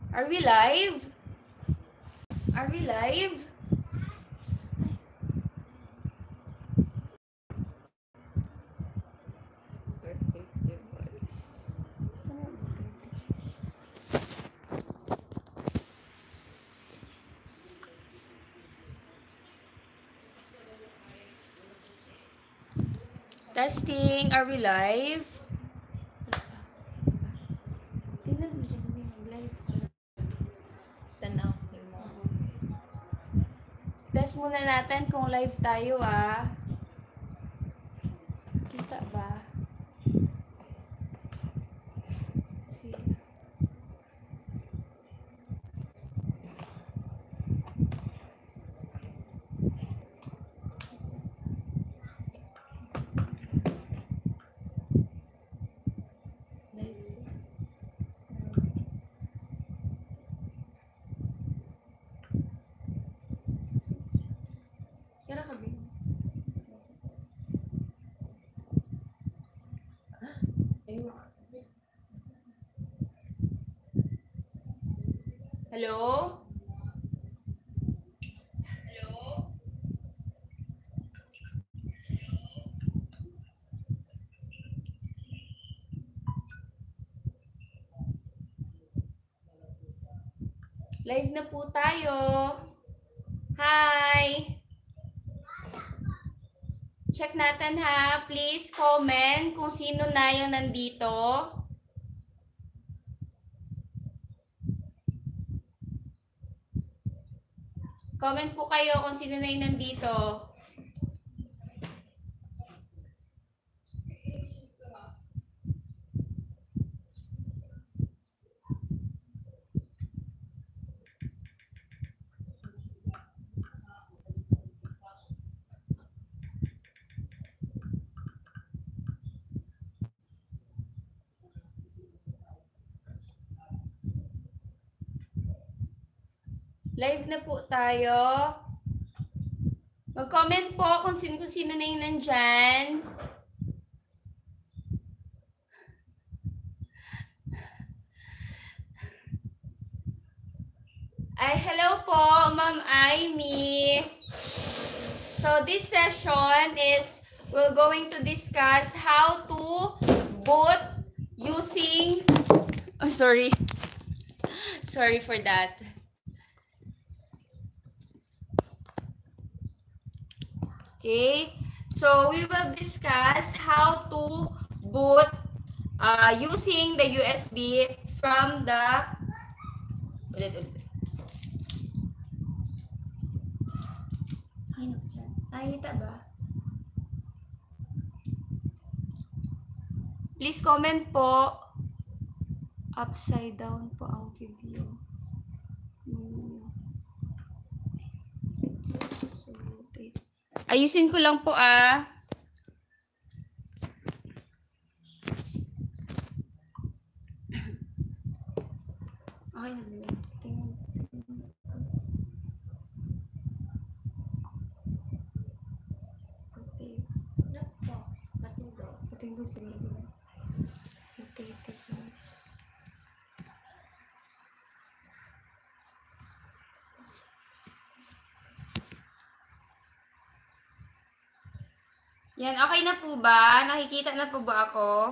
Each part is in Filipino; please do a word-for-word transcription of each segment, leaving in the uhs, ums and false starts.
Are we live? Are we live? Testing, are we live? Tingnan mo dyan, may mag-live. Tanaw mo. Test muna natin kung live tayo ah. Kita ba? Kasi... Kira ka, Bing? Hello? Hello? Live na po tayo. Hi! Check natin ha. Please comment kung sino na yung nandito. Comment po kayo kung sino na yung nandito. Live na po tayo. Mag-comment po kung sino, kung sino na yung nandyan. Ay, hello po, Ma'am Amy. So, this session is we're going to discuss how to boot using... Oh, sorry. Sorry for that. Okay, so we will discuss how to boot uh, using the U S B from the... Ulit, ulit. Ay, no, siya. Nakikita ba? Please comment po. Upside down po ang video. Hmm. So, ayusin ko lang po ah. Okay na ba? Tingnan. Okay. Patindo sila ba? Okay, guys. Yan, okay na po ba? Nakikita na po ba ako?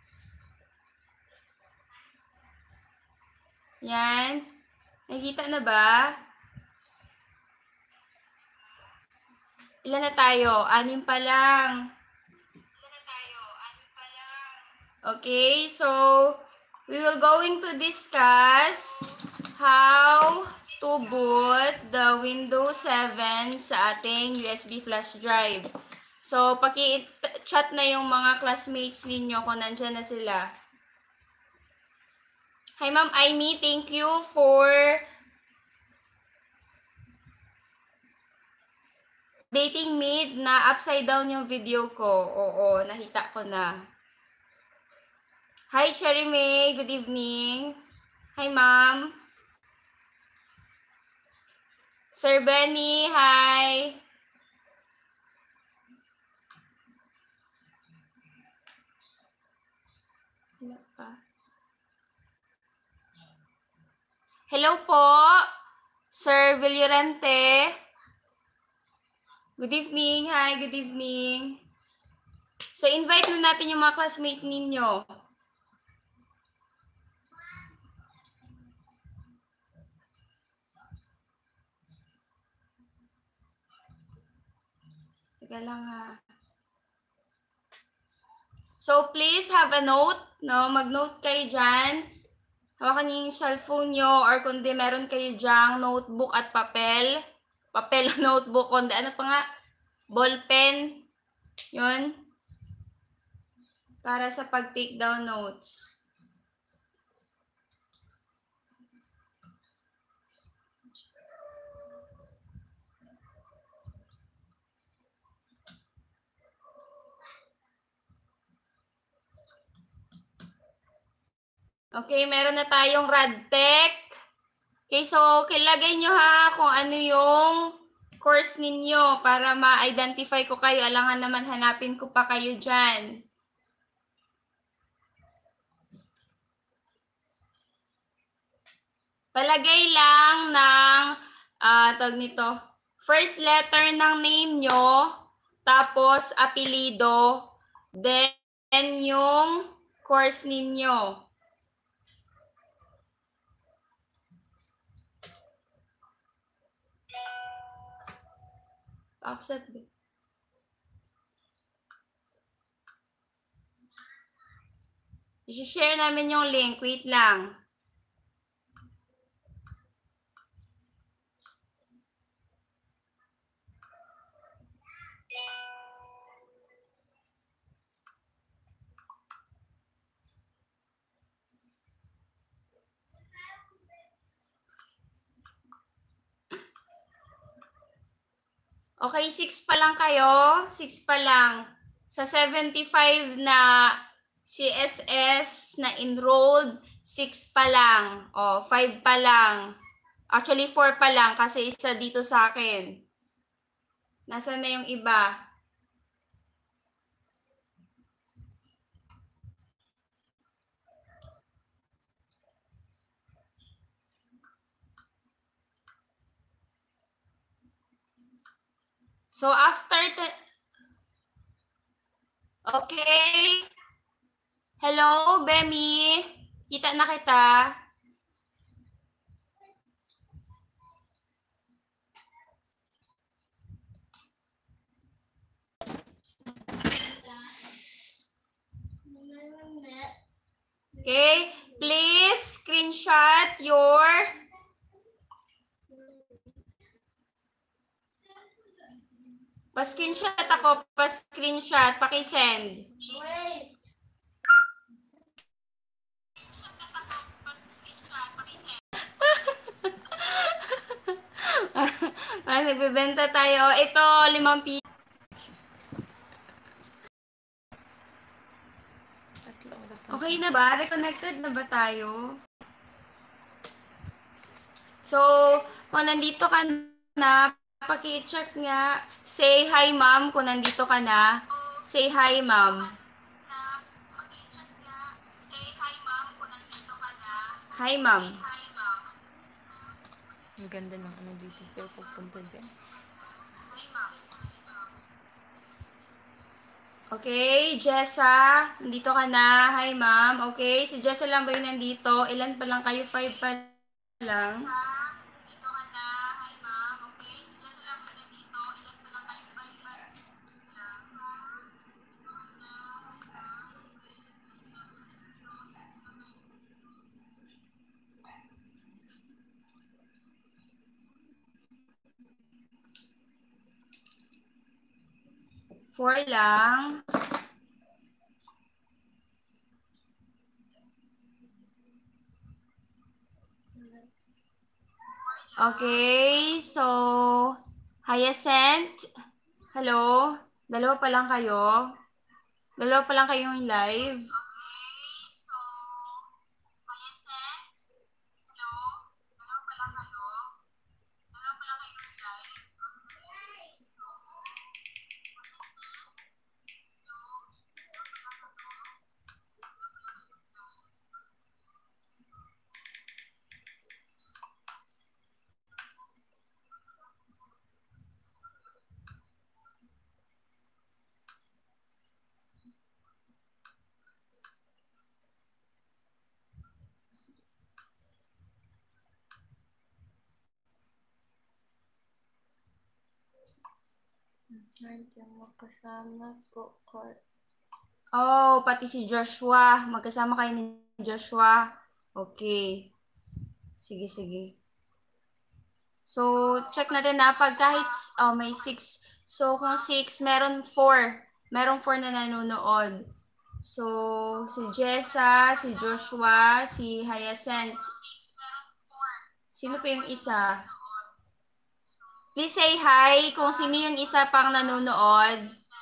Yan. Nakikita na ba? Ilan na tayo? Anim pa lang. Ilan na tayo? Anim pa lang. Okay, so we will going to discuss how to boot the Windows seven sa ating U S B flash drive. So, paki-chat na yung mga classmates ninyo kung nandyan na sila. Hi, Ma'am Amy. Thank you for dating me na upside down yung video ko. Oo, nakita ko na. Hi, Cherry May. Good evening. Hi, Ma'am. Sir Benny, hi. Wala pa. Hello po, Sir Villorente. Good evening. Hi, good evening. So, invite na natin yung mga classmate ninyo. Teka lang ha. So, please have a note, no? Mag-note kayo dyan. Hawakan niyo yung cellphone nyo or kundi meron kayo dyang notebook at papel. Papel o notebook, kundi ano pa nga? Ballpen. Yun. Para sa pag-take down notes. Okay, meron na tayong RadTech. Okay, so kilagay nyo ha kung ano yung course ninyo para ma-identify ko kayo. Alangan naman hanapin ko pa kayo dyan. Palagay lang ng, uh, tawag nito, first letter ng name nyo, tapos apelido, then yung course ninyo. Accept it. I-share namin yung link. Wait lang. Okay, six pa lang kayo. six pa lang. Sa seventy-five na C S S na enrolled, six pa lang. O, five pa lang. Actually, four pa lang kasi isa dito sa akin. Nasaan na yung iba? So, after the... Okay. Hello, Bemi. Kita na kita. Okay. Please screenshot your... Pa-screenshot ako. Pa-screenshot. Paki-send. Wait. Ah, nagbebenta tayo. Ito, limang piso. Okay na ba? Reconnected na ba tayo? So, kung nandito ka na, paki-check nga. Say hi, ma'am, kung nandito ka na. Say hi, ma'am. Hi, ma'am. Ang ganda ng ano dito. Pero pagpunta dyan. Okay, Jessa, nandito ka na. Hi, ma'am. Okay, si Jessa lang ba yung nandito? Ilan pa lang kayo? Five pa lang. Four lang. Okay, so, Hyacinth. Hello? Dalawa pa lang kayo? Dalawa pa lang kayong live? Nandiyan magkasama po ko. Oh, pati si Joshua. Magkasama kayo ni Joshua. Okay. Sige, sige. So, check natin na pag kahit oh, may six. So, kung six, meron four. Meron four na nanonood. So, si Jessa, si Joshua, si Hyacinth. Sino pa yung isa? Please say hi kung sino yung isa pang nanonood.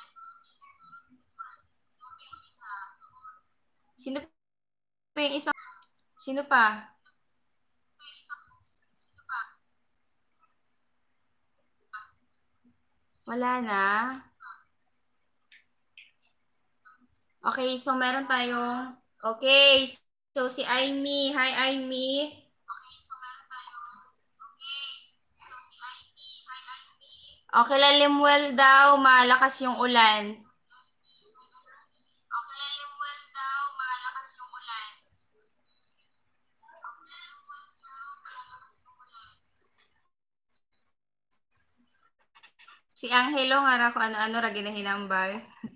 Sino pa yung isa? Sino pa? Wala na. Okay, so meron tayong, okay, so si Aimee. Hi, Aimee. Okay, Lalimwell daw, malakas yung ulan. Si Angelo nga ra ko ano-ano ra ginahinambal.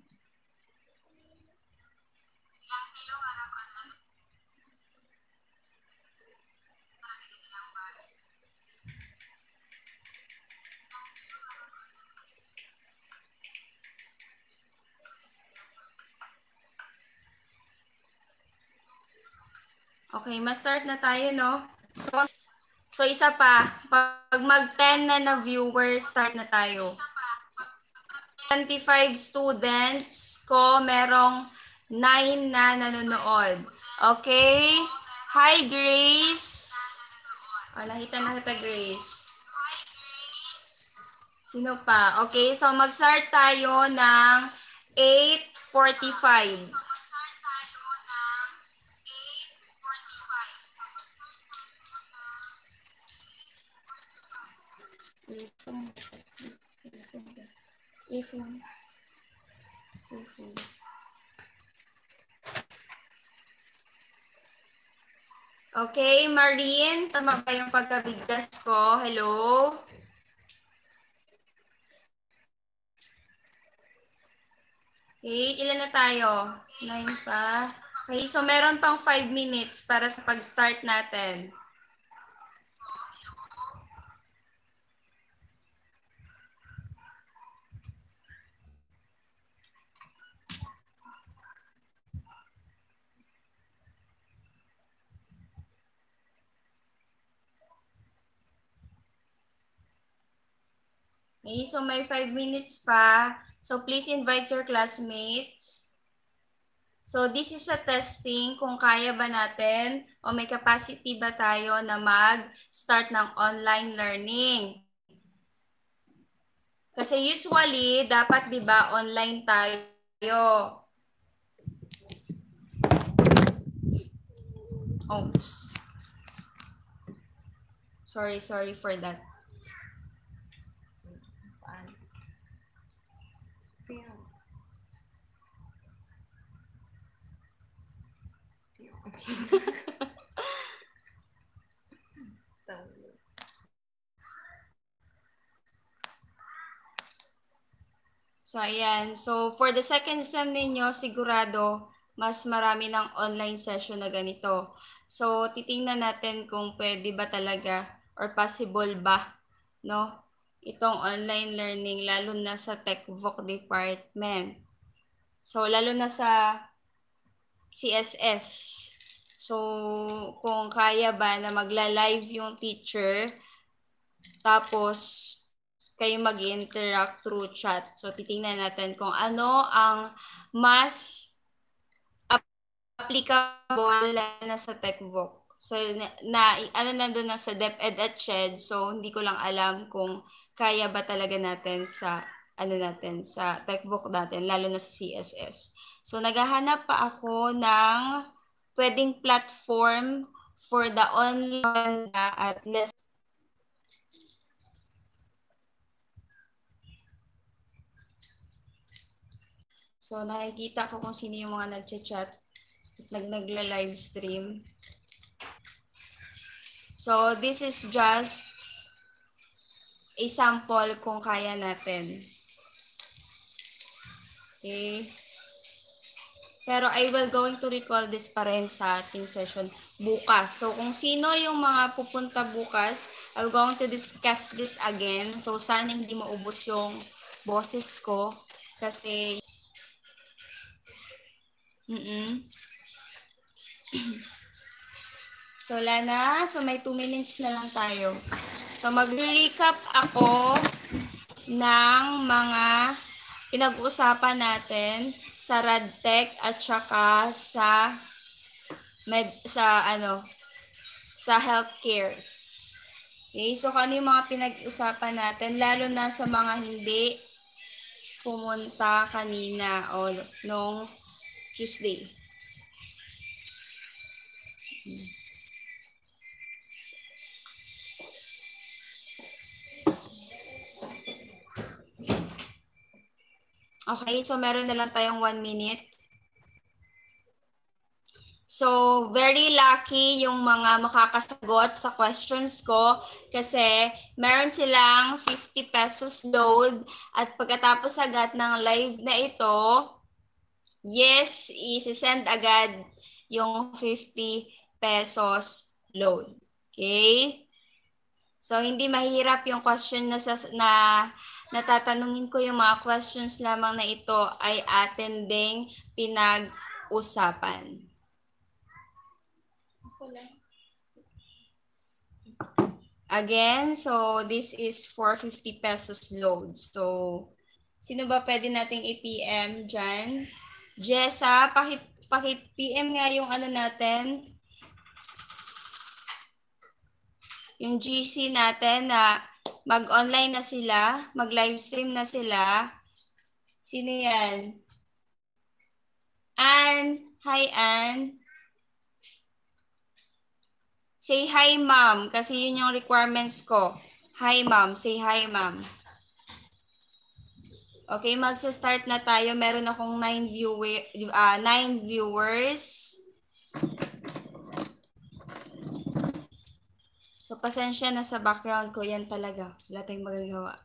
Okay, ma-start na tayo, no? So, so isa pa, pag mag ten na na viewers, start na tayo. twenty-five students ko, merong nine na nanonood. Okay? Hi, Grace. Oh, nakita na kita, Grace. Sino pa? Okay, so mag-start tayo ng eight forty-five. Okay, Marine, tama ba yung pagkabigkas ko? Hello? Okay, ilan na tayo? Nine pa. Okay, so meron pang five minutes para sa pag-start natin. Okay, so may five minutes pa. So please invite your classmates. So this is a testing kung kaya ba natin o may capacity ba tayo na mag-start ng online learning. Kasi usually, dapat 'di ba online tayo. Oops. Sorry, sorry for that. So, ayan. So, for the second sem ninyo, sigurado, mas marami ng online session na ganito. So, titingnan natin kung pwede ba talaga or possible ba, no? Itong online learning, lalo na sa TechVoc department. So, lalo na sa C S S. So, kung kaya ba na magla-live yung teacher, tapos kayo mag-interact through chat. So, titingnan natin kung ano ang mas applicable na sa TechVoc. So, na, na ano nandun na sa DepEd at CHED. So, hindi ko lang alam kung kaya ba talaga natin sa ano natin sa TechVoc natin, lalo na sa C S S. So, naghahanap pa ako ng pwedeng platform for the online at less. So, nakikita ko kung sino yung mga nag-chat at nag-live stream. So, this is just a sample kung kaya natin. Okay? Pero I will going to recall this pa rin sa ating session bukas. So, kung sino yung mga pupunta bukas, I'm going to discuss this again. So, sana hindi maubos yung boses ko. Kasi, mm-mm. So, wala na. So, may two minutes na lang tayo. So, mag-recap ako ng mga pinag-uusapan natin sa RadTech at saka sa med sa ano sa healthcare. Okay, so kung ano yung mga pinag-usapan natin lalo na sa mga hindi pumunta kanina o nung Tuesday. Okay, so meron na lang tayong one minute. So, very lucky yung mga makakasagot sa questions ko kasi meron silang fifty pesos load at pagkatapos agad ng live na ito, yes, isi-send agad yung fifty pesos load. Okay? So, hindi mahirap yung question na, sa, na natatanungin ko yung mga questions lamang na ito ay atin ding pinag-usapan. Again, so this is for fifty pesos load. So, sino ba pwede nating i-P M dyan? Jessa, paki-P M nga yung ano natin, yung G C natin na mag-online na sila, mag-livestream na sila. Sino yan? Ann. Hi, Ann. Say hi, ma'am. Kasi yun yung requirements ko. Hi, ma'am. Say hi, ma'am. Okay, magsa-start na tayo. Meron akong nine, viewer, uh, nine viewers. So, pasensya na sa background ko. Yan talaga. Wala tayong magagawa.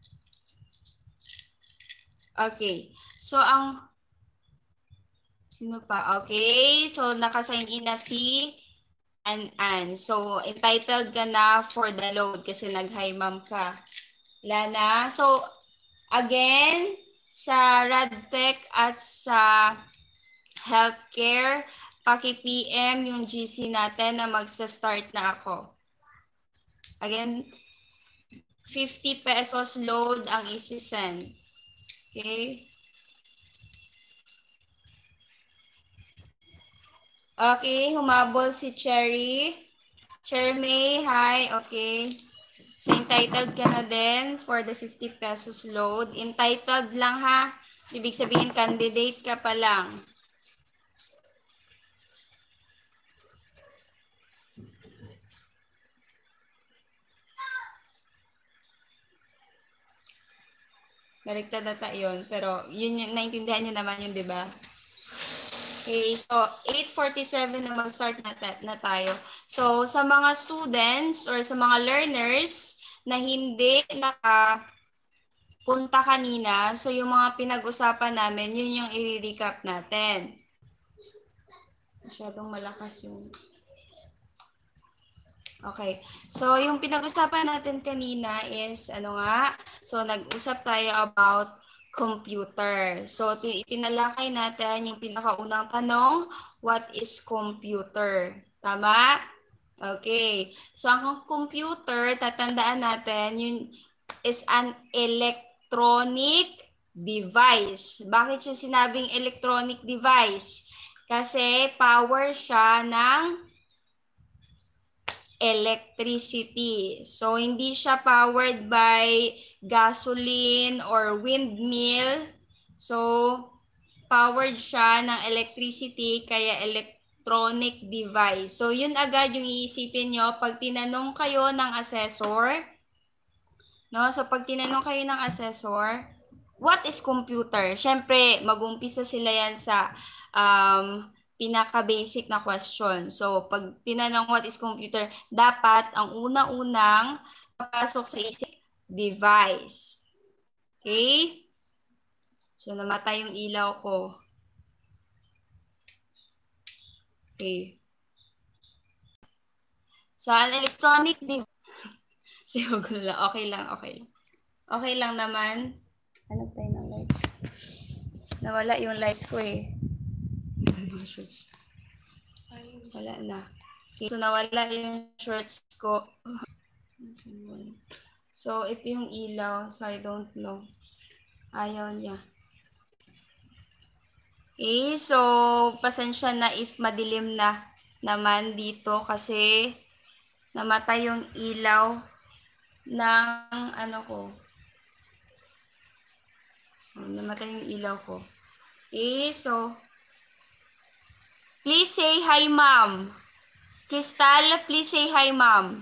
Okay. So, ang... Sino pa? Okay. So, nakasign in na si An An. So, entitled ka na for the load kasi nag-hi ma'am ka. Wala na. So, again, sa RadTech at sa healthcare, paki-P M yung G C natin na magsa-start na ako. Again, fifty pesos load ang isi-send. Okay? Okay, humabol si Cherry. Cherry May, hi. Okay. So, entitled ka na din for the fifty pesos load. Entitled lang ha. Ibig sabihin, candidate ka pa lang. Baliktad data yun. Pero, yun yung, naintindihan nyo naman yun, di ba? Okay, so eight forty-seven na mag-start na, na tayo. So, sa mga students or sa mga learners na hindi nakapunta kanina, so yung mga pinag-usapan namin, yun yung i-recap natin. Masyadong malakas yung... Okay. So, yung pinag-usapan natin kanina is, ano nga? So, nag-usap tayo about computer. So, tinalakay natin yung pinakaunang tanong, what is computer? Tama? Okay. So, ang computer, tatandaan natin, yun is an electronic device. Bakit siya sinabing electronic device? Kasi power siya ng electricity. So, hindi siya powered by gasoline or windmill. So, powered siya ng electricity, kaya electronic device. So, yun agad yung iisipin nyo pag tinanong kayo ng assessor. No? So, pag tinanong kayo ng assessor, what is computer? Siyempre, mag-umpisa sila yan sa um, pinaka-basic na question. So, pag tinanong what is computer, dapat ang una-unang papasok sa isip, device. Okay? So, So, namatay yung ilaw ko. Okay. So, an electronic device. Sige, lang. Okay lang, okay lang. Okay lang naman. Ano tayo ng lights? Nawala yung lights ko eh. Wala na. Okay. So, nawala yung shorts ko. So, ito yung ilaw. So, I don't know. Ayaw niya. Okay. So, pasensya na if madilim na naman dito kasi namatay yung ilaw ng ano ko. Namatay yung ilaw ko. Okay. So, please say hi, ma'am. Crystal, please say hi, ma'am.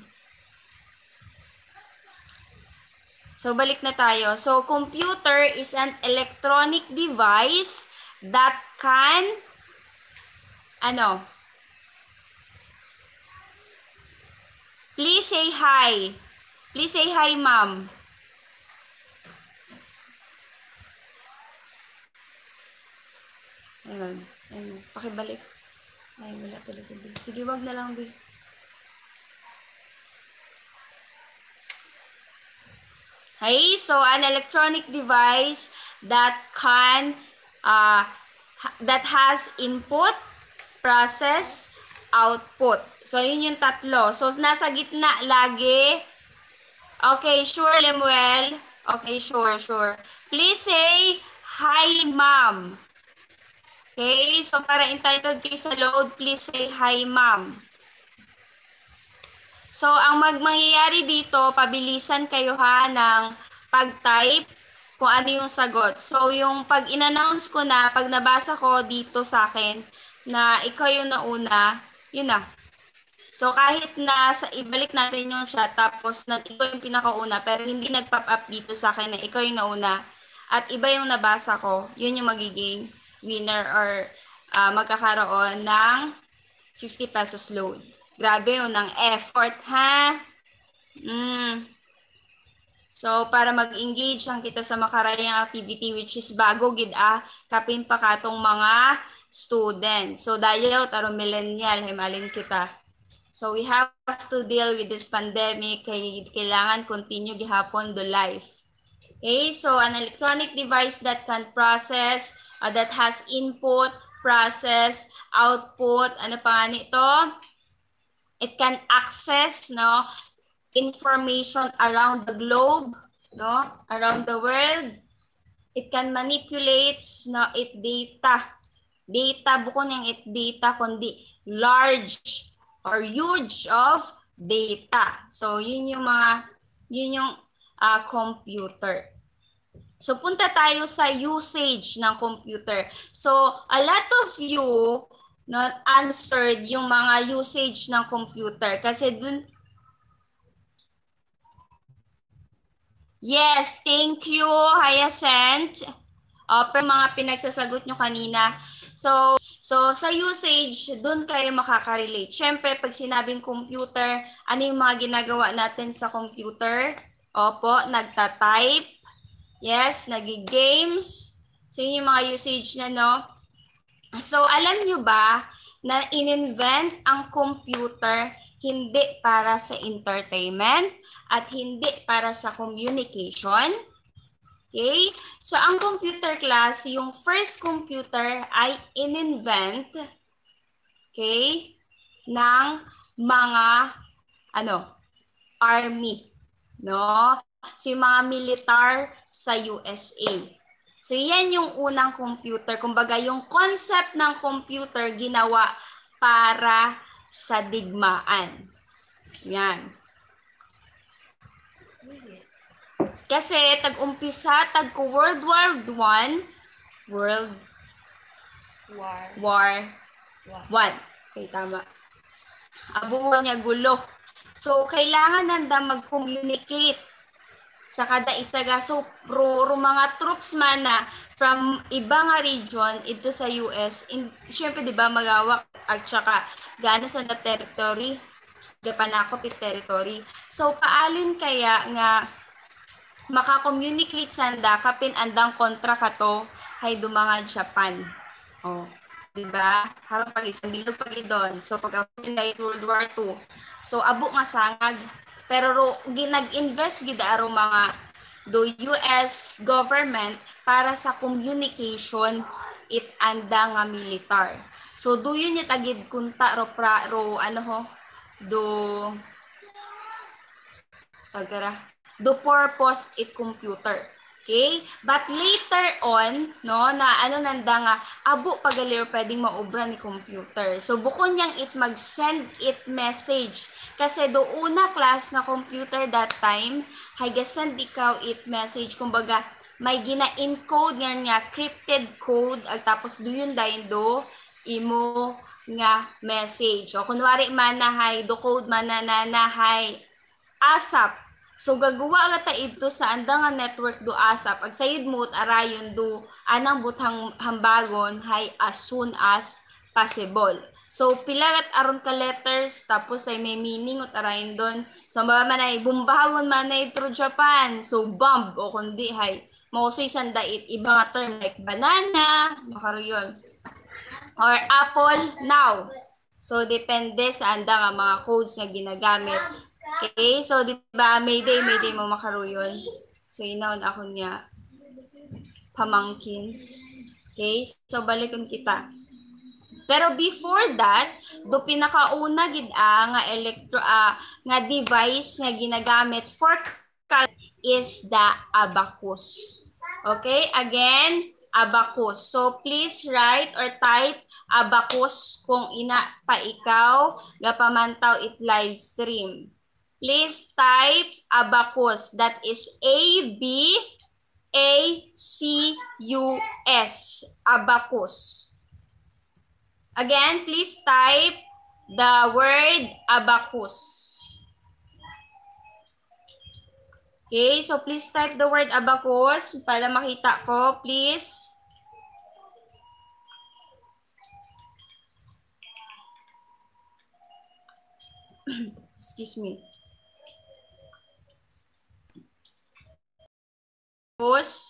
So, balik na tayo. So, computer is an electronic device that can, ano? Please say hi. Please say hi, ma'am. Ayun. Ayun. Pakibalik. Ay, wala talaga. Sige, wag na lang, Bi. Okay, so an electronic device that can, uh, that has input, process, output. So, yun yung tatlo. So, nasa gitna lagi. Okay, sure, Lemuel. Okay, sure, sure. Please say, hi, ma'am. Okay, so para entitled kayo sa load, please say, hi, ma'am. So, ang magmangyayari dito, pabilisan kayo ha ng pag-type kung ano yung sagot. So, yung pag in-announce ko na, pag nabasa ko dito sa akin na ikaw yung nauna, yun na. So, kahit na sa, ibalik natin yung chat, tapos na, ikaw yung pinakauna, pero hindi nag-pop up dito sa akin na ikaw yung nauna, at iba yung nabasa ko, yun yung magiging winner or uh, magkakaroon ng fifty pesos load. Grabe yun, ng effort, ha? Mm. So, para mag-engage ang kita sa makarayang activity which is bago gid ah, kapin pa katong mga student. So, dayaw taro millennial, himalin kita. So, we have to deal with this pandemic. Kay, kailangan continue gihapon do life. Okay, so an electronic device that can process, uh, that has input, process, output, ano pa nga nito? It can access, no, information around the globe, no, around the world. It can manipulate, no, it data. Data, buko ng it data, kundi large or huge of data. So, yun yung mga, yun yung uh, computer. So, punta tayo sa usage ng computer. So, a lot of you not answered yung mga usage ng computer. Kasi dun, yes, thank you, Hyacinth. Uh, per mga pinagsasagot nyo kanina. So, so sa usage, dun kayo makaka-relate. Siyempre, pag sinabing computer, ano yung mga ginagawa natin sa computer? Opo, nagta-type. Yes, nag-games. So, yun yung mga usage na, no? So, alam nyo ba na in-invent ang computer hindi para sa entertainment at hindi para sa communication? Okay? So, ang computer class, yung first computer ay in-invent, okay, ng mga, ano, army, no? So, yung mga militar sa U S A. So, yan yung unang computer. Kumbaga, yung concept ng computer ginawa para sa digmaan. Yan. Kasi tag-umpisa, tag-World War One, World War. War One. Okay, tama. Abuhan niya gulo. So, kailangan nanda mag-communicate sa kada isa ga. So, pro, pro mga troops man na from ibang region ito sa U S. In, syempre, di ba, magawak at saka gano sa na territory, gapanakop it territory. So, paalin kaya nga maka-communicate sanda kapin andang kontra kato hay dumangad Japan. Oh, di ba? Harap pag isang bilog pag doon. So pag World War Two. So abo nga sangag. Pero ro, nag-invest gid aro mga do U S government para sa communication it anda nga militar. So do yun niya tagid kunta ro pra ro ano ho do pagkara do purpose it computer. Okay? But later on, no, na ano nanda nga, abo pagalir pwedeng maobra ni computer. So, bukod niyang it mag-send it message. Kasi do una class na computer that time, hay send ikaw it message. Kumbaga, may gina-encode nga nga, crypted code, at tapos do yun dahil do, imo nga message. O, kunwari man na hay, do code man na na, na hay, ASAP. So gagawa ka ta ito sa anda nga network do ASAP. Ag sayid mo arayon do anang butang hambagon hay as soon as possible. So pila kat aron ka letters tapos ay may meaning ut arayon don. So ba man ay bumbahagon man ay through Japan. So bomb o kundi hay mausoy sanda it iba nga term like banana, makaroyon. Or apple now. So depende sa anda nga mga codes nga ginagamit. Okay, so di ba Mayday, Mayday mo makaroyon. So inaon ako niya pamangkin. Okay, so balikon kita. Pero before that, do pinakauna gid a nga electro uh, nga device nga ginagamit for is the abacus. Okay, again, abacus. So please write or type abacus kung ina pa ikaw gapamantaw it live stream. Please type abacus. That is A B A C U S. Abacus. Again, please type the word abacus. Okay, so please type the word abacus para makita ko, please. Excuse me. Abacus.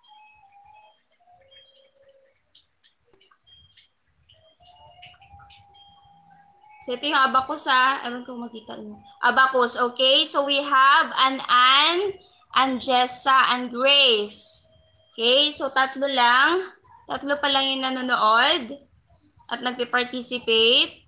So, ito yung abacus ha. Ewan ko makita nyo. Abacus. Okay, so we have an Ann, Anjessa, and Grace. Okay, so tatlo lang. Tatlo pa lang yung nanonood at nagpe-participate.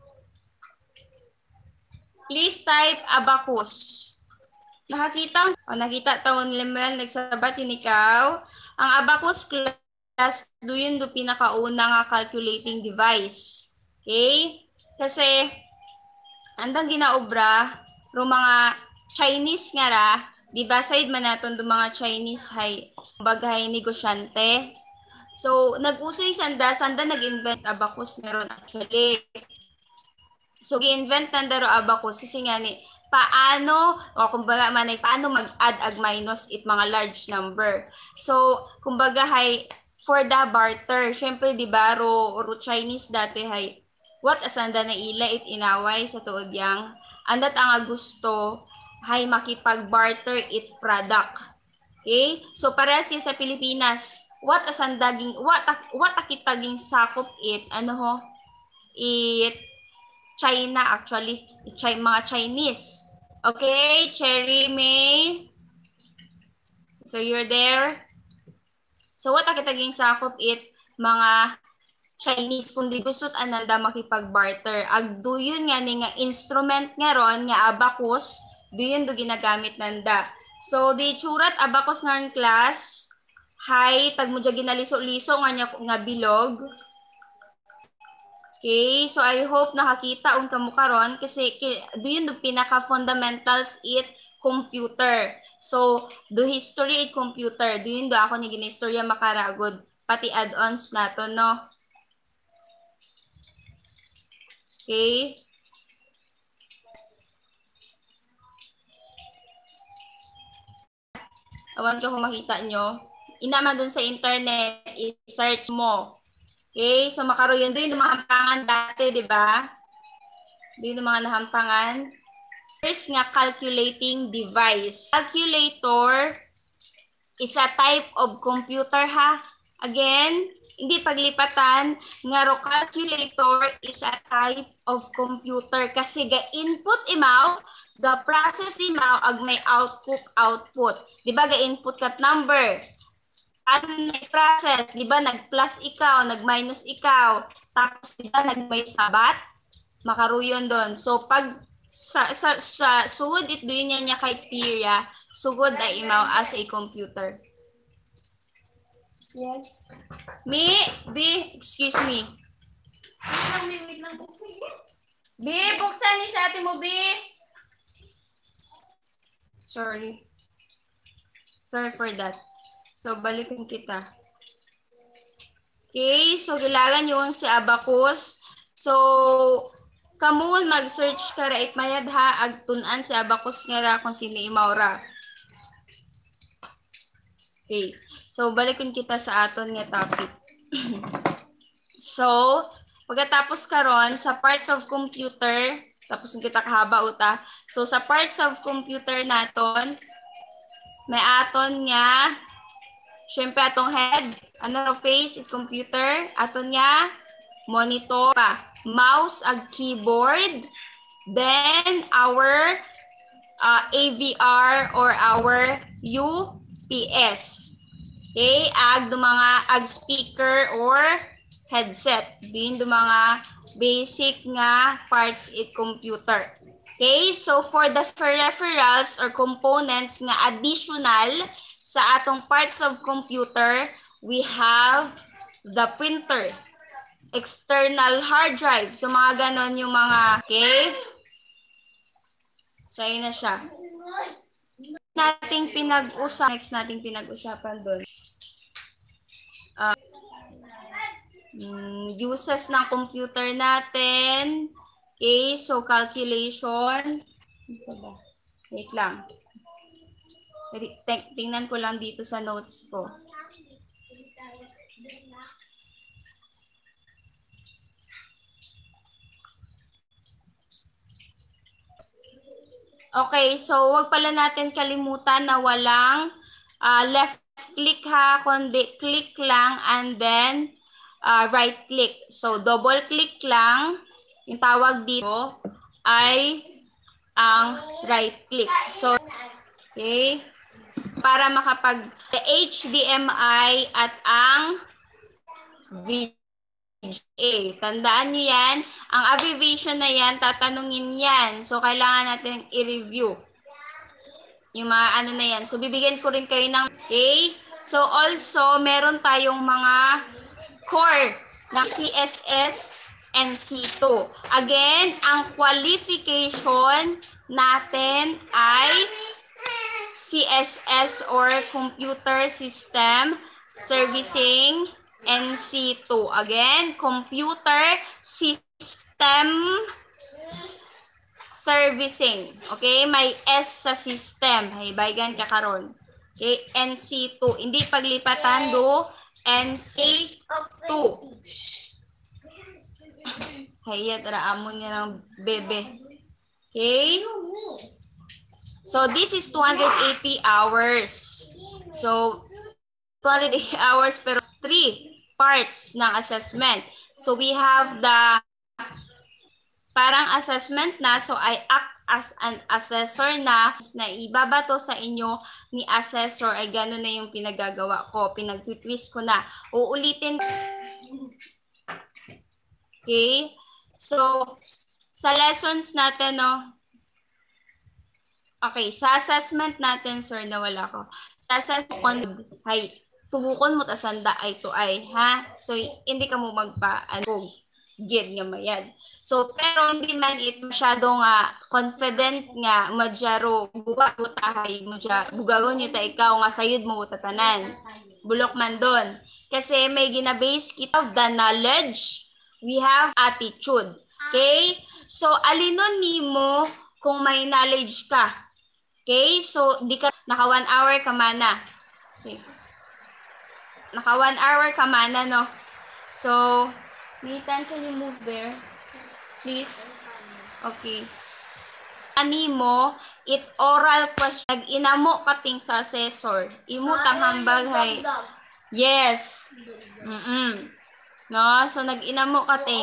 Please type abacus. Nakakita? O, nakita taon Lemel, nagsabat yun ikaw. Ang abacus class, do yun do pinakauna nga calculating device. Okay? Kasi, andang ginaobra, ro mga Chinese nga ra, di ba side man naton do mga Chinese hay bagay negosyante. So, nag-usoy sanda, sanda nag-invent abacus meron actually. So, gi-invent nanda ro abacus kasi nga ni, paano, o kumbaga man ay paano mag-add ag minus it mga large number. So, kumbaga hay, for the barter, syempre di ba, ro, ro Chinese dati hay, what asanda na ila it inaway sa tuod yang, andat ang gusto, hay makipag-barter it product. Okay? So, parehas yun sa Pilipinas, what asandaging, what, what akitaging sakop it, ano ho, it, China actually, mga Chinese. Okay, Cherry May. So you're there. So what akitaging sakop it mga Chinese kung di gusto't ananda makipag-barter. Ag do yun nga ni nga instrument nga ron nga abacus, do yun do ginagamit nanda. So di churat abacus nga ng class. Hi, tag mo dya ginaliso-liso nga nya nga bilog. Okay, so I hope nakakita ang kamukaron kasi do yun do pinaka-fundamentals it computer. So, do history it computer. Do yun do ako ni ginistorya makaragod. Pati add-ons nato, no? Okay. Awan ko kung makita nyo. Inaman dun sa internet, i-search mo. Okay, so makaroon doon yung mga hampangan dati, di ba? Doon yung mga nahampangan. First nga, calculating device. Calculator is a type of computer, ha? Again, hindi paglipatan nga ro calculator is a type of computer kasi ga-input imaw, ga-process imaw ag may output output. Di ba ga-input kat number? Ano na i-process? Di ba nag-plus ikaw, nag-minus ikaw, tapos di ba nag-may sabat? Makaruyon doon. So pag sa sa sa sugod it doon niya niya criteria, sugod ay imaw as a computer. Yes. Me, B, excuse me. B, buksan ni sa ate mo, B. Sorry. Sorry for that. So, balikin kita. Okay, so gilagan yung si Abacus. So, kamu mag-search ka ra mayad ha, agtunan si Abacus nga ra kung sino imaura. Okay. So, balikin kita sa aton nga topic. So, pagkatapos karon sa parts of computer, tapos kita kahaba uta. So, sa parts of computer naton, may aton nga, syempre atong head, ano face, it computer, aton nga, monitor pa, mouse ag keyboard, then our uh, A V R or our U P S. Okay, ag do mga ag speaker or headset. Din do mga basic nga parts it computer. Okay, so for the peripherals or components nga additional sa atong parts of computer, we have the printer, external hard drive. So mga ganon yung mga, okay? So ayun na siya. Nating pinag-usapan, next nating pinag-usapan doon. Uh, uses ng computer natin. Okay, so calculation. Wait lang. Tingnan ko lang dito sa notes ko. Okay, so wag pala natin kalimutan na walang uh, left click ha, kundi click lang and then uh, right click. So double click lang, yung tawag dito ay ang right click. So, okay, para makapag H D M I at ang V G A. Tandaan nyo yan. Ang abbreviation na yan, tatanungin yan. So, kailangan natin i-review yung mga ano na yan. So, bibigyan ko rin kayo ng okay. So, also, meron tayong mga core na C S S and C two. Again, ang qualification natin ay C S S or Computer System Servicing and C two. Again, Computer System Servicing. Okay? May S sa system. Haybaygan ka karon. Okay? N C two. Hindi paglipatan do. N C two. Hayat, raamon niya ng bebe. Okay? So, this is two hundred eighty hours. So, two hundred eighty hours pero three parts ng assessment. So, we have the parang assessment na. So, I act as an assessor na na ibabato sa inyo ni assessor. Ay, gano'n na yung pinagagawa ko. Pinag-twist ko na. Uulitin. Okay? So, sa lessons natin, no? Okay, sa assessment natin, sir, nawala ko. Sa assessment, hay, tugukon mo tasanda ay to ay, ha? So, hindi ka mo magpa, ano, gid nga mayad. So, pero hindi man it masyado nga confident nga madyaro buwag utahay madya bugagon yu ta ikaw nga sayod mo utatanan. Bulok man doon. Kasi may ginabase kita of the knowledge, we have attitude. Okay? So, alinon nimo kung may knowledge ka. Okay? So, di ka naka one hour ka mana. Okay. Naka one hour ka mana, no? So, Nathan, can you move there? Please. Okay. Ani mo, it oral question. Nag-inamo kating sa assessor. Imo tang hambag hay. Yes. Mm-mm. No, so nag-inamo ka te.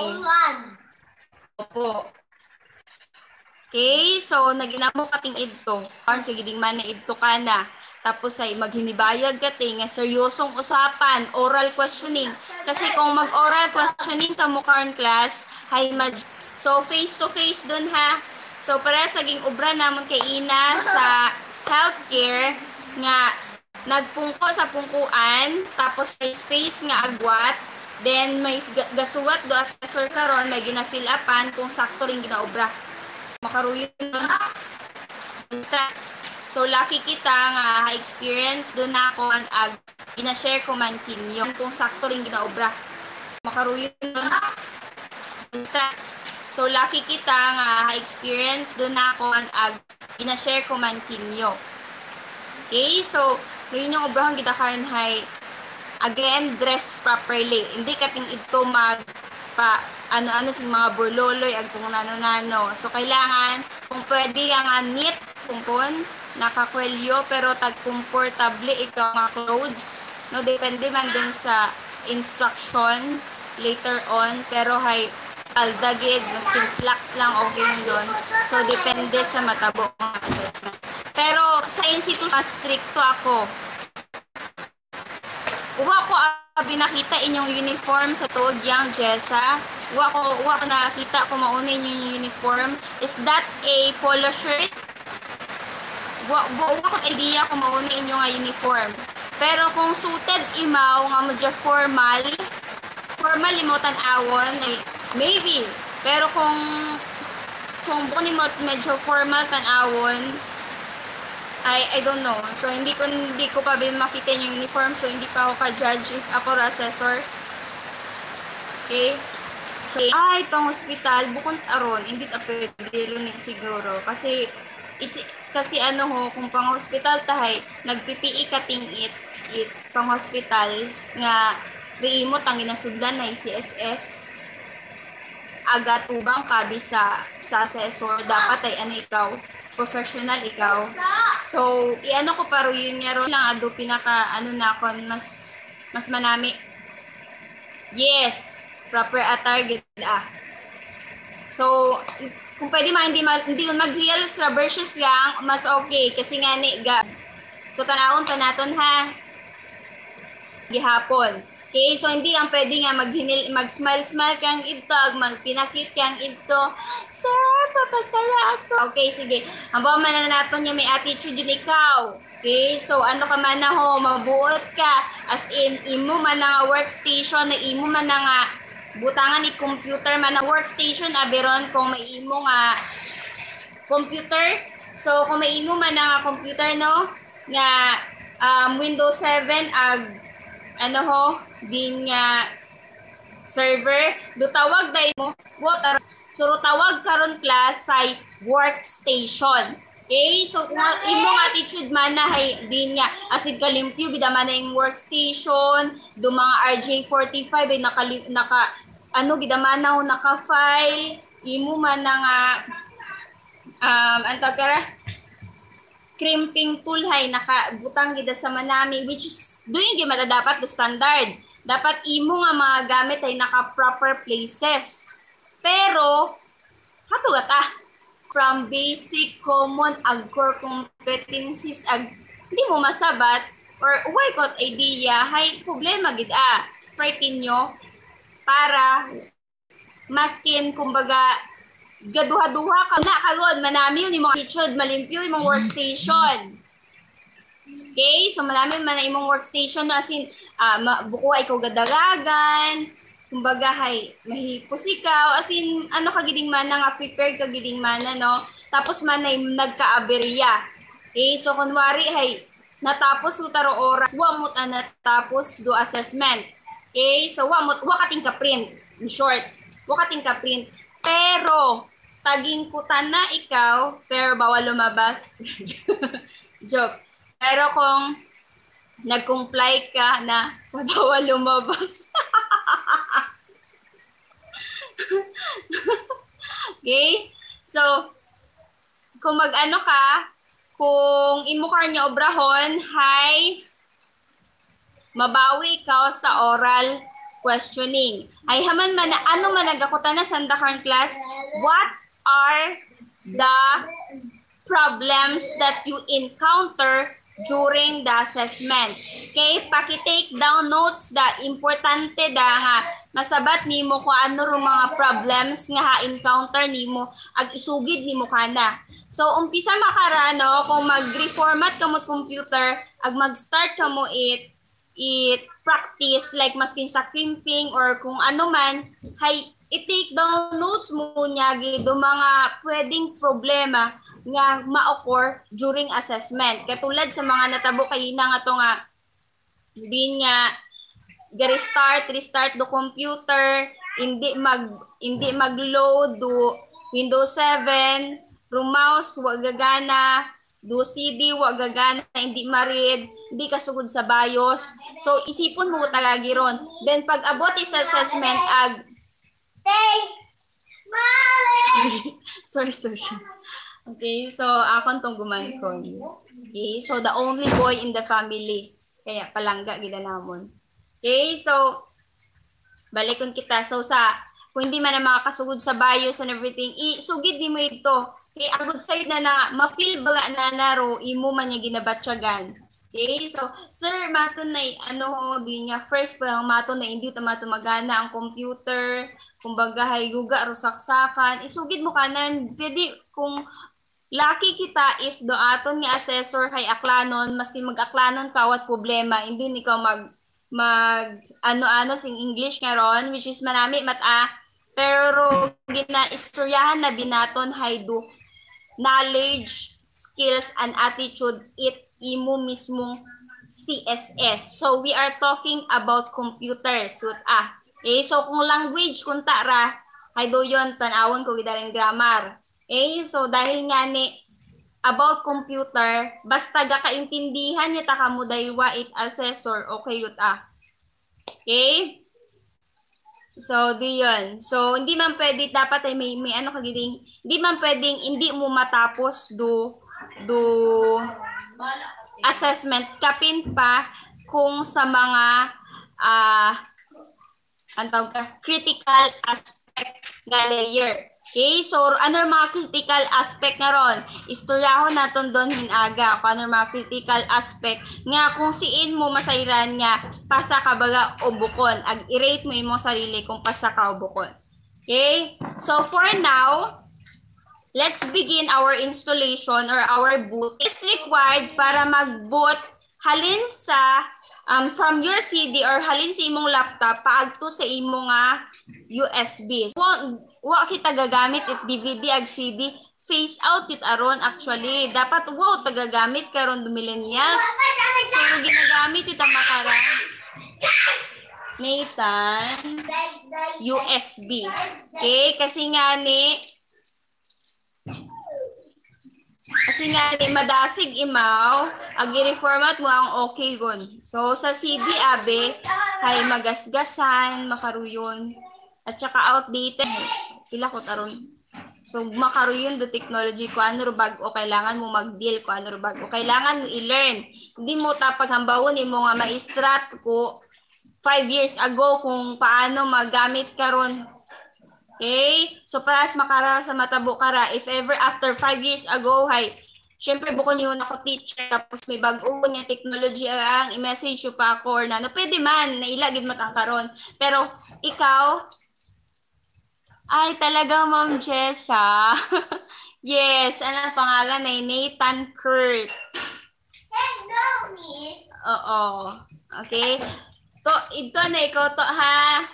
Opo. Okay, so nag-inamo ka ting idto. Aron kay giding man na idto ka na. Tapos ay maghinibayag ka te nga seryosong usapan, oral questioning. Kasi kung mag-oral questioning ka mo karon class, hay mag so face to face dun ha. So para sa ging ubra namon kay ina sa healthcare nga nagpungko sa pungkuan, tapos may space nga agwat, then may gasuwat do assessor karon may gina-fill upan kung sakto ring ginaobra. Makaruyon nun stats. So, lucky kita nga experience doon na ako ang ag ina-share ko man kinyo kung sakto rin ginaobra. Makaruyon nun stats. So, lucky kita nga experience doon na ako ang ag ina-share ko man kinyo. Okay, so, ngayon yung obrahang kita karon hay again, dress properly. Hindi kating ito mag pa ano-ano sa mga burloloy ag kung nano-nano. So kailangan kung pwede nga neat kumpon nakakwelyo pero tag comfortable ikaw nga clothes. No, depende man din sa instruction later on pero hay aldagid maskin slacks lang okay doon. So depende sa matabo ng assessment. Pero sa institution stricto ako. Uwa ko abi nakita inyong uniform sa tuod yang Jessa. Uwa ko, uwa ko nakita ko mauna inyong uniform. Is that a polo shirt? Uwa, uwa ko idea ko mauna inyong nga uniform. Pero kung suited imaw nga medyo formal, formal imo tan-awon ay maybe. Pero kung kung buni mo medyo formal tan-awon, I, I don't know. So, hindi ko, hindi ko pa bin makita yung uniform. So, hindi pa ako ka-judge if ako assessor. Okay? So, ay, pang hospital, bukod aron, hindi ta pwede lunig siguro. Kasi, it's, kasi ano ho, kung pang hospital tahay, nag-P P E kating it, it, pang hospital, nga, reimot ang ginasudlan na C S S, aga tubang kabi sa, sa assessor, dapat ay ano ikaw, professional ikaw. So, iano ko paro yun nga ron lang ado pinaka ano na kon mas mas manami. Yes, proper at target ah. So, kung pwede man hindi hindi mag-heels rubber shoes lang, mas okay kasi nga ni ga. So tanawon pa naton ha. Gihapon. Okay, so hindi ang pwede nga maghinil, mag-smile-smile kang itog, magpinakit kang ito. Sir, papasara ako. Okay, sige. Hamba man na natin niya may attitude yun ikaw. Okay, so ano ka man na ho, mabuot ka. As in, imo man na nga workstation, na imo man na nga butangan ni computer man na workstation, aberon kung may imo nga computer. So, kung may imo man na nga computer, no, nga um, Windows seven, ag ano ho, din nga server, do tawag dahil mo, water, so tawag karon class sa workstation. Okay, so kung imong attitude man na hay din nga asid kalimpyo gid man na yung workstation, do mga R J forty-five ay naka naka ano gid man na naka-file, imo man na nga um anto kara crimping tool hay nakabutang gid sa manami which is doing gid mata dapat do standard. Dapat imo nga mga gamit ay naka proper places. Pero hatugat ah from basic common ag core competencies ag hindi mo masabat or why got idea hay problema gid ah priority nyo para maskin kumbaga gaduha-duha ka na kagod manami yun imong attitude malimpyo imong workstation. Okay, so manami man na imong workstation na asin uh, buko ay ko gadagagan kumbaga hay mahipos ikaw asin ano ka giding man nga prepared ka giding man no tapos man ay nagkaaberya. Okay, so kunwari hay natapos utaro oras wa mo ta natapos do assessment. Okay, so wa mo wa kating ka print in short wa kating ka print pero taging kutan na ikaw, pero bawal lumabas. Joke. Pero kung nag-comply ka na sa bawal lumabas. Okay? So, kung mag-ano ka, kung imo ka niya obrahon, hi, mabawi ka sa oral questioning. Ay haman man na ano man nagakuta na sa dakang class, what are the problems that you encounter during the assessment. Okay, paki-take down notes da, importante da nga, masabat nimo kung ano ro mga problems nga ha-encounter nimo, ag isugid nimo kana. So, umpisa makarano, kung mag-reformat ka mo computer, ag mag-start ka mo it, it practice, like maskin sa crimping or kung ano man, hay, i-take down notes mo niya, do mga pwedeng problema nga ma-occur during assessment. Katulad sa mga natabo kayo na nga to nga, din nga, ga-restart, restart do computer, hindi mag hindi mag-load do Windows seven, ro mouse wa gagana, do C D wa gagana, hindi ma-read, hindi kasugod sa BIOS. So isipon mo tagagi ron. Then pag abot is assessment ag sorry, sorry. Okay, so akon tong gumankon. Okay, so the only boy in the family. Kaya palangga gila namon. Okay, so balikon kita. So sa kung hindi man na makakasugod sa BIOS and everything, isugid di mo ito. Okay, agud side na na ma-feel ba na naro imo man niya ginabatyagan. Okay, so sir, mato na ano di niya first pa lang mato na hindi ta mato magana ang computer, kumbaga hay guga ro saksakan, isugid mo kanan pwede kung lucky kita if do aton nga assessor kay aklanon, maski mag-aklanon ka wat problema, hindi ni ka mag mag ano-ano sing English karon which is manami mata, pero gina-istoryahan na binaton hay do knowledge, skills and attitude it imo mismong C S S. So we are talking about computers. So, ah, eh, so kung language kung tara, hay do yon tanawon ko gidaring grammar. Eh, so dahil nga ni about computer, basta ga kaintindihan niya ta kamo daywa it assessor, okay yut ah. Okay? So, di yun. So, hindi man pwede, dapat ay may, may ano kagiling, hindi man pwedeng hindi mo matapos do, do assessment, kapin pa kung sa mga, ah, uh, ang tawag ka, critical aspect nga layer. Okay, so ano mga critical aspect nga ron? Istoryahon naton doon hinaga kung ano mga critical aspect nga kung siin mo masayran nga pasa ka baga o bukon. Ag i-rate mo imong sarili kung pasa ka o bukon. Okay, so for now, let's begin our installation or our boot. It's required para mag-boot halin sa um, from your C D or halin sa imong laptop paagto sa imong nga U S B. Wa, wa kita gagamit it D V D ag C D, face out it aron actually. Dapat wow tagagamit karon do millennials. So ginagamit it ang makara Nathan U S B. Okay, kasi nga ni Kasi nga ni madasig imaw, ag i-reformat mo ang okay gon. So sa C D abe hay magasgasan, makaruyon at saka outdated. Pila ko taron. So makaruyon do technology ko ano ro bag-o kailangan mo mag-deal ko ano ro bag-o kailangan mo i-learn. Hindi mo ta paghambawon imo nga ma-strat ko five years ago kung paano magamit karon. Okay? So, para makara sa matabo kara, if ever after five years ago, hay, syempre bukod yun ako teacher, tapos may bago niya technology ang i-message yung pa ako or na, no, pwede man, nailagid matangkaron. Pero, ikaw, ay talaga Ma'am Jessa. Yes, ano ang pangalan ay Nathan Kurt. Hello, me. Oo. Okay? To, ito na ikaw to, ha?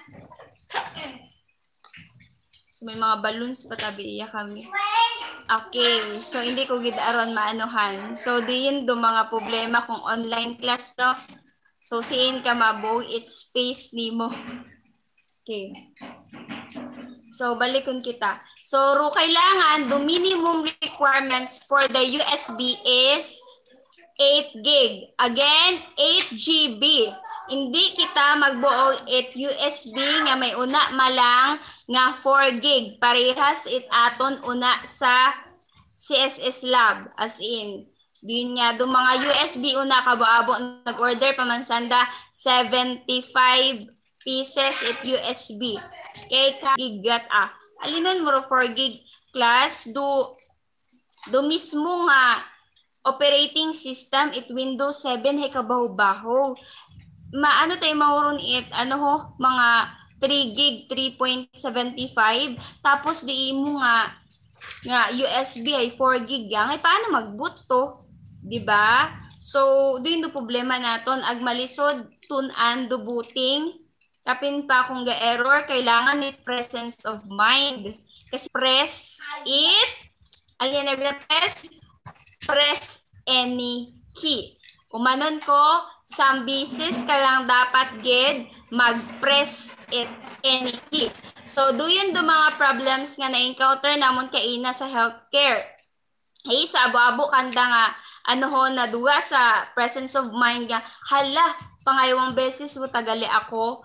So, may mga balloons pa tabi iya kami. Okay. So, hindi ko gidaron maanuhan. So, diyan do mga problema kung online class to. So, siin ka mabo, it's space nimo. Okay. So, balikon kita. So, ro kailangan, the minimum requirements for the U S B is eight gig. Again, eight G B. Hindi kita magbuo it U S B nga may una malang nga four gig. Parehas it aton una sa C S S Lab. As in, Din nga, do mga U S B una kabaabo nag-order pamansanda seventy-five pieces it U S B. Kay gigat ah. Alinon mo four gig class do do mismo nga operating system it Windows seven hay kabaho-baho. Maano tayo mauron it ano ho mga three gig three point seven five tapos di mo nga nga U S B ay four gig yang ay paano mag-boot to, di ba? So doon do problema naton ag malisod tun-an do booting kapin pa kung ga error kailangan ni presence of mind kasi press it alin na press press any key. Umanon ko, some bisis ka lang dapat gid mag-press it any key. So, do yun do mga problems nga na-encounter namon kaina sa healthcare. Hey, sa abo-abo kanda nga, ano ho, naduga sa presence of mind nga, hala, pangayawang beses ko tagali ako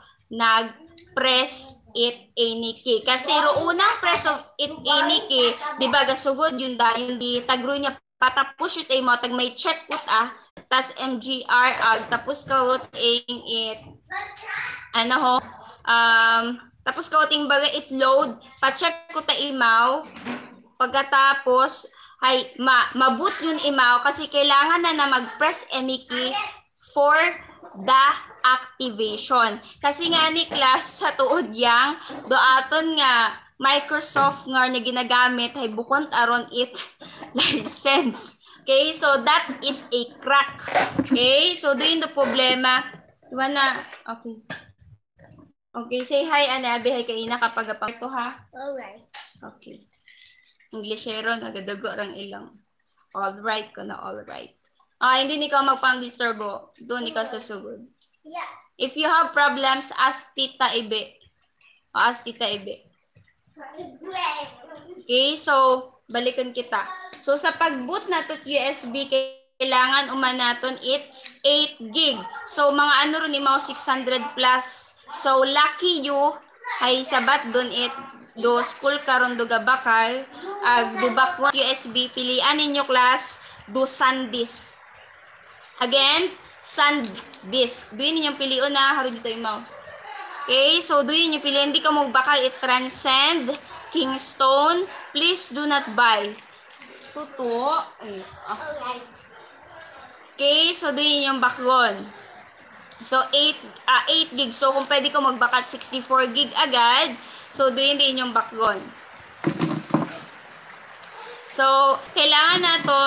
nag-press it any key. Kasi ro unang press of it any key, di ba gasugod yun da, yun di tagro niya patapos yun ay mo, tag may check ut ah, tas M G R ag, tapos kawot ang it, ano ho, um, tapos kawot ang baga it load, pa-check ko ta imaw, pagkatapos, ay, ma, maboot yun imaw, kasi kailangan na na mag-press any key for the activation. Kasi nga ni class sa tuod yang, doaton nga, Microsoft nga na ginagamit ay bukod aron it license. Okay, so that is a crack. Okay, so doon the problema. Diba na? Okay. Okay, say hi, Anabi. Hi kaina kapag aparto ha. Alright. Okay. Englishero, nagadago rang ilang. Alright ko na alright. Ah, hindi ni ka magpang-disturbo. Doon ikaw sa sugod. Yeah. If you have problems, ask Tita Ibe. O, ask Tita Ibe. Okay, so balikan kita. So sa pag-boot nato U S B kailangan umanaton it eight gig. So mga ano ron imaw six hundred plus. So lucky you ay sabat don it do school karon do gabakal ag do bakwa U S B pilian ninyo class do SanDisk. Again, SanDisk. Duin ninyong pilion na haron dito imaw. Okay, so do yun yung pili. Hindi ka magbakal it Transcend, Kingston. Please do not buy. Tuto. Ay, ah. Okay, so do yun yung bakgon. So eight, uh, eight gig. So kung pwede ko magbakat sixty-four gig agad, so do yun din yung bakgon. So kailangan na to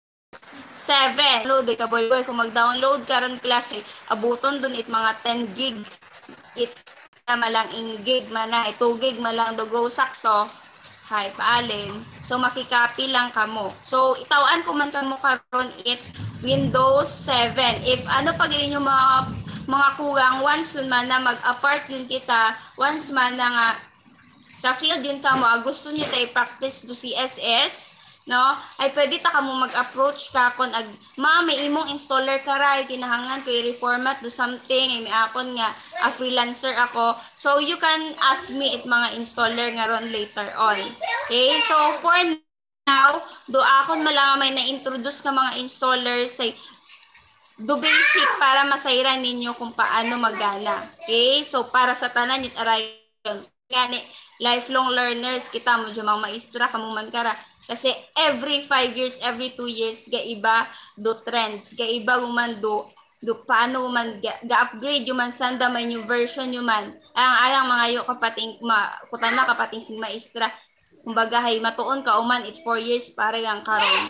seven. Load ka boy boy. Kung mag-download karon class, eh, abuton dun it mga ten gig. It malang ing gig mana two gig malang do go sakto hay paalin so makikopy lang kamo so itawan ko man kamo karon it Windows seven if ano pag inyo mga mga kulang once man na mag-apart yun kita once man na nga sa field yun kamo gusto niyo tay practice do C S S no ay pwede ta kamo mag-approach ka kon ag ma may imong installer karay kinahangan ko i-reformat do something ay may akon nga a freelancer ako so you can ask me it mga installer nga ron later on okay so for now do akon malang may na-introduce ka mga installers say do basic para masayran ninyo kung paano magana okay so para sa tanan yun aray gani lifelong learners kita mo dyan mga maestra kamong man kara kasi every five years, every two years, gaiba do trends. Gaiba man do, do paano man ga-upgrade yung man sanda may new version yung man. Ang ayang mga yo kapating, ma, kutan na kapating sing maestra. Kumbaga hay matuon ka uman it four years para yang karon.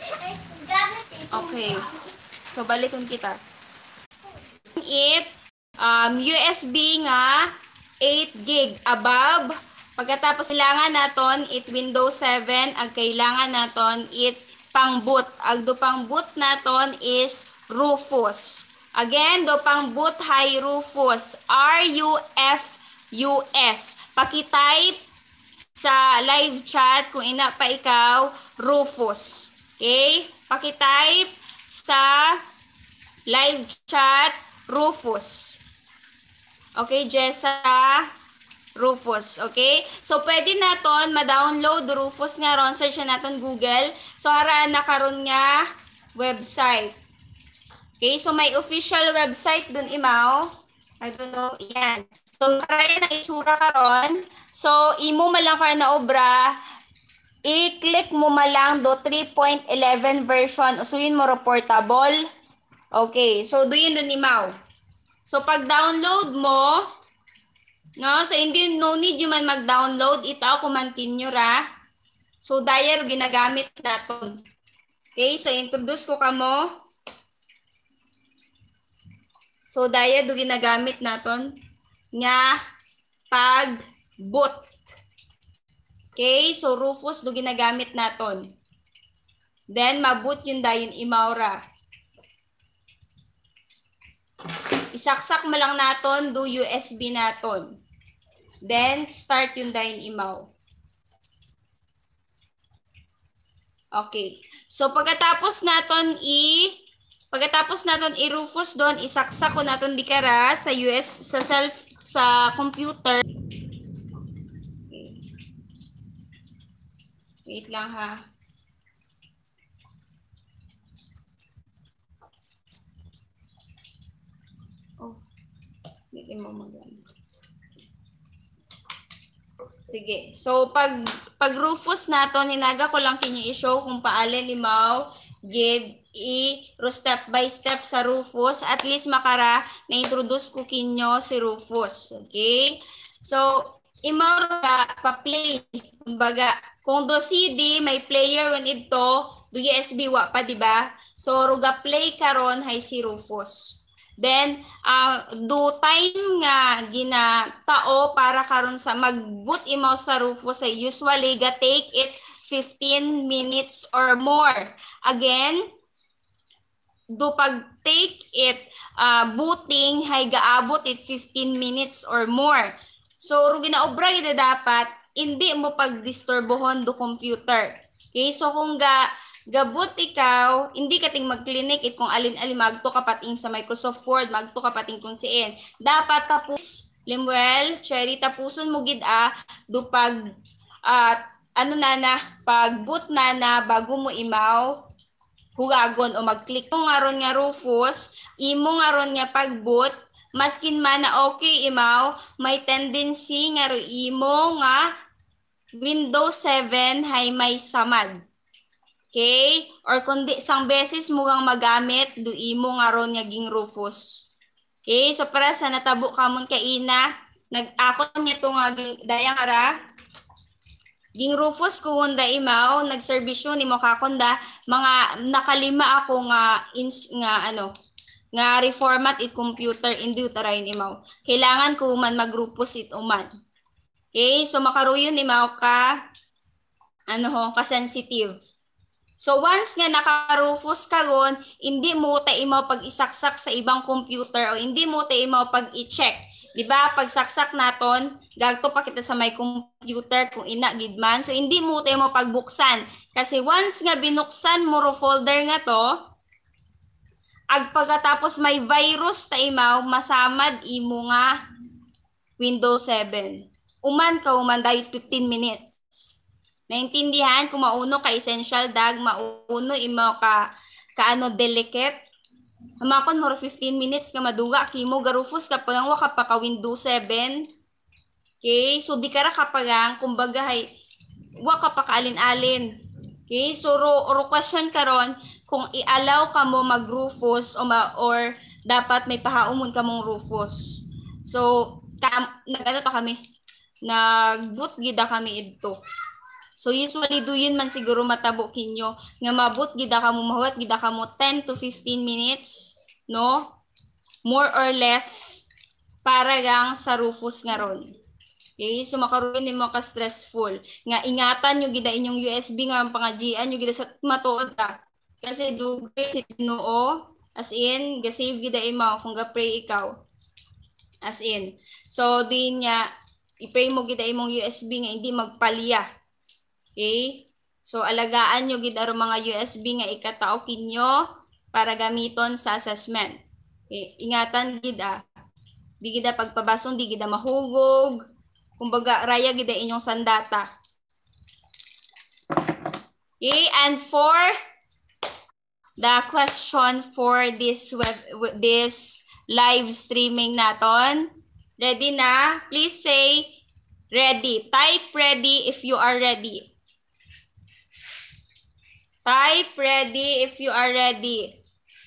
Okay. So balikon kita. It um, U S B nga eight gig above. Pagkatapos kailangan naton it Windows seven, ang kailangan naton it pang-boot. Ang do pang-boot naton is Rufus. Again, do pang-boot hay Rufus. R U F U S. Paki-type sa live chat kung ina pa ikaw, Rufus. Okay? Paki-type sa live chat, Rufus. Okay, Jessa? Rufus, okay? So, pwede naton ma-download Rufus nga ron. Search na naton Google. So, haraan na karon nga website. Okay, so may official website dun, Imaw. I don't know, yan. So, kaya na itsura karon. So, imo malang ka na obra, i-click mo malang do three point eleven version. So, yun mo reportable. Okay, so do yun dun, Imaw. So, pag download mo, no, so hindi no need yung man mag-download, itaw kung continue ra. So, daya ginagamit naton. Okay, so introduce ko kamo. So, daya do ginagamit naton nga pag-boot. Okay, so Rufus do ginagamit naton. Then, maboot yun dayon Imaura. Isaksak mo lang naton do U S B naton. Then, start yun dayon Imaw. Okay. So, pagkatapos naton i Pagkatapos naton i-Rufus doon, isaksak ko naton di kara sa U S sa self sa computer. Okay. Wait lang ha. Oh. Hindi mo magana. Sige. So pag pag Rufus naton hinaga ko lang kinyo i-show kung paalen limaw gid i step by step sa Rufus, at least makara na-introduce ko kinyo si Rufus. Okay? So, imaw ra pa-play. Kumbaga, kung do C D, may player when ito, do U S B wa pa, di ba? So, ruga play karon hay si Rufus. Then, uh, do time nga ginatao para karon sa mag-boot imaw sa Rufus, ay usually ga take it fifteen minutes or more. Again, do pag take it uh, booting hay gaabot it fifteen minutes or more. So ro ginaobra gid dapat hindi mo pagdisturbohon do computer. Okay, so kung ga gabot ikaw, hindi ka ting mag-clinic it kung alin-alin magto kapating sa Microsoft Word, magto kapating kung siin. Dapat tapos Limuel, Cherry, tapuson mo gid a do pag uh, ano na na pag boot na na bago mo imaw hugagon o mag-click mo nga ron nga Rufus, imo nga ron nga pag-boot, maskin man na okay imaw, may tendency nga ro imo nga Windows seven hay may samad. Okay? Or kundi isang beses mo gang magamit, do imo nga ron nga ging Rufus. Okay? So para sa natabo kamon kay ina, nag-akon niya to nga dayang ara, ging Rufus ko hunda imaw, nagserbisyo ni mo kakunda, mga nakalima ako nga ins nga ano, nga reformat it computer hindi utarayin imaw. Kailangan ko man mag-Rufus it uman. Okay, so makaruyon imaw ka ano ho, ka sensitive. So once nga naka-Rufus ka gon, hindi mo ta imaw pag isaksak sa ibang computer o hindi mo ta imaw pag i-check. Di ba? Pag saksak naton, gagto pa kita sa may computer kung ina gidman. So hindi mo tayo mo pagbuksan. Kasi once nga binuksan mo ro folder nga to, ag pagkatapos may virus ta imaw, masamad imo nga Windows seven. Uman ka uman dahil fifteen minutes. Naintindihan kung mauno ka essential dag, mauno imo ka kaano delicate. Hamakon mo fifteen minutes ka maduga kimo garufus kapag ang waka pa ka Windows seven. Okay, so di ka ra kapagang kumbaga hay waka pa kaalin-alin. Okay, so ro, ro question karon kung i-allow ka mo mag-Rufus o ma, or dapat may pahaumon ka mong Rufus. So ka, nagano ta kami nag-boot gida kami idto. So usually do yun man siguro matabo kinyo nga mabot gida ka mo mahuwat gida ka mo ten to fifteen minutes, no? More or less para gang sa Rufus nga ron. Okay, so makaroon nimo ka stressful. Nga ingatan nyo gida inyong U S B nga pangajian nyo gida sa matuod ta. Kasi dugay si Ginoo as in ga-save gida imaw kung ga-pray ikaw. As in. So din niya i-pray mo gida imong U S B nga hindi magpalya. Okay? So, alagaan nyo gid aro mga U S B nga ikatao kinyo para gamiton sa assessment. Okay? Ingatan gid ah. Di gid pagpabasong, di gid mahugog. Kumbaga, raya gid inyong sandata. Okay? And for the question for this web this live streaming naton. Ready na? Please say ready. Type ready if you are ready. Type ready if you are ready.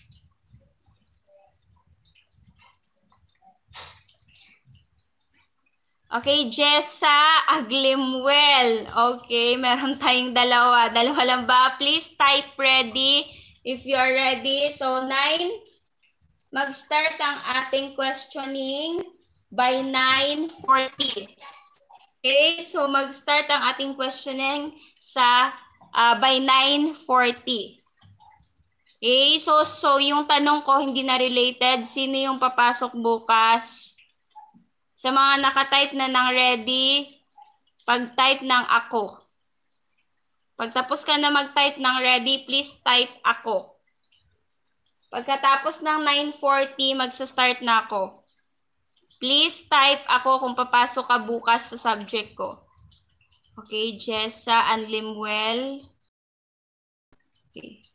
Okay, Jessa Aglimwell. Okay, meron tayong dalawa. Dalawa lang ba? Please type ready if you are ready. So, nine. Mag-start ang ating questioning by nine forty. Okay, so mag-start ang ating questioning sa uh, by nine forty. Okay, so, so yung tanong ko hindi na related. Sino yung papasok bukas? Sa mga nakatype na ng ready, pag-type ng ako. Pagtapos ka na mag-type ng ready, please type ako. Pagkatapos ng nine forty, magsa-start na ako. Please type ako kung papasok ka bukas sa subject ko. Okay, Jessa Anlimwell. Okay.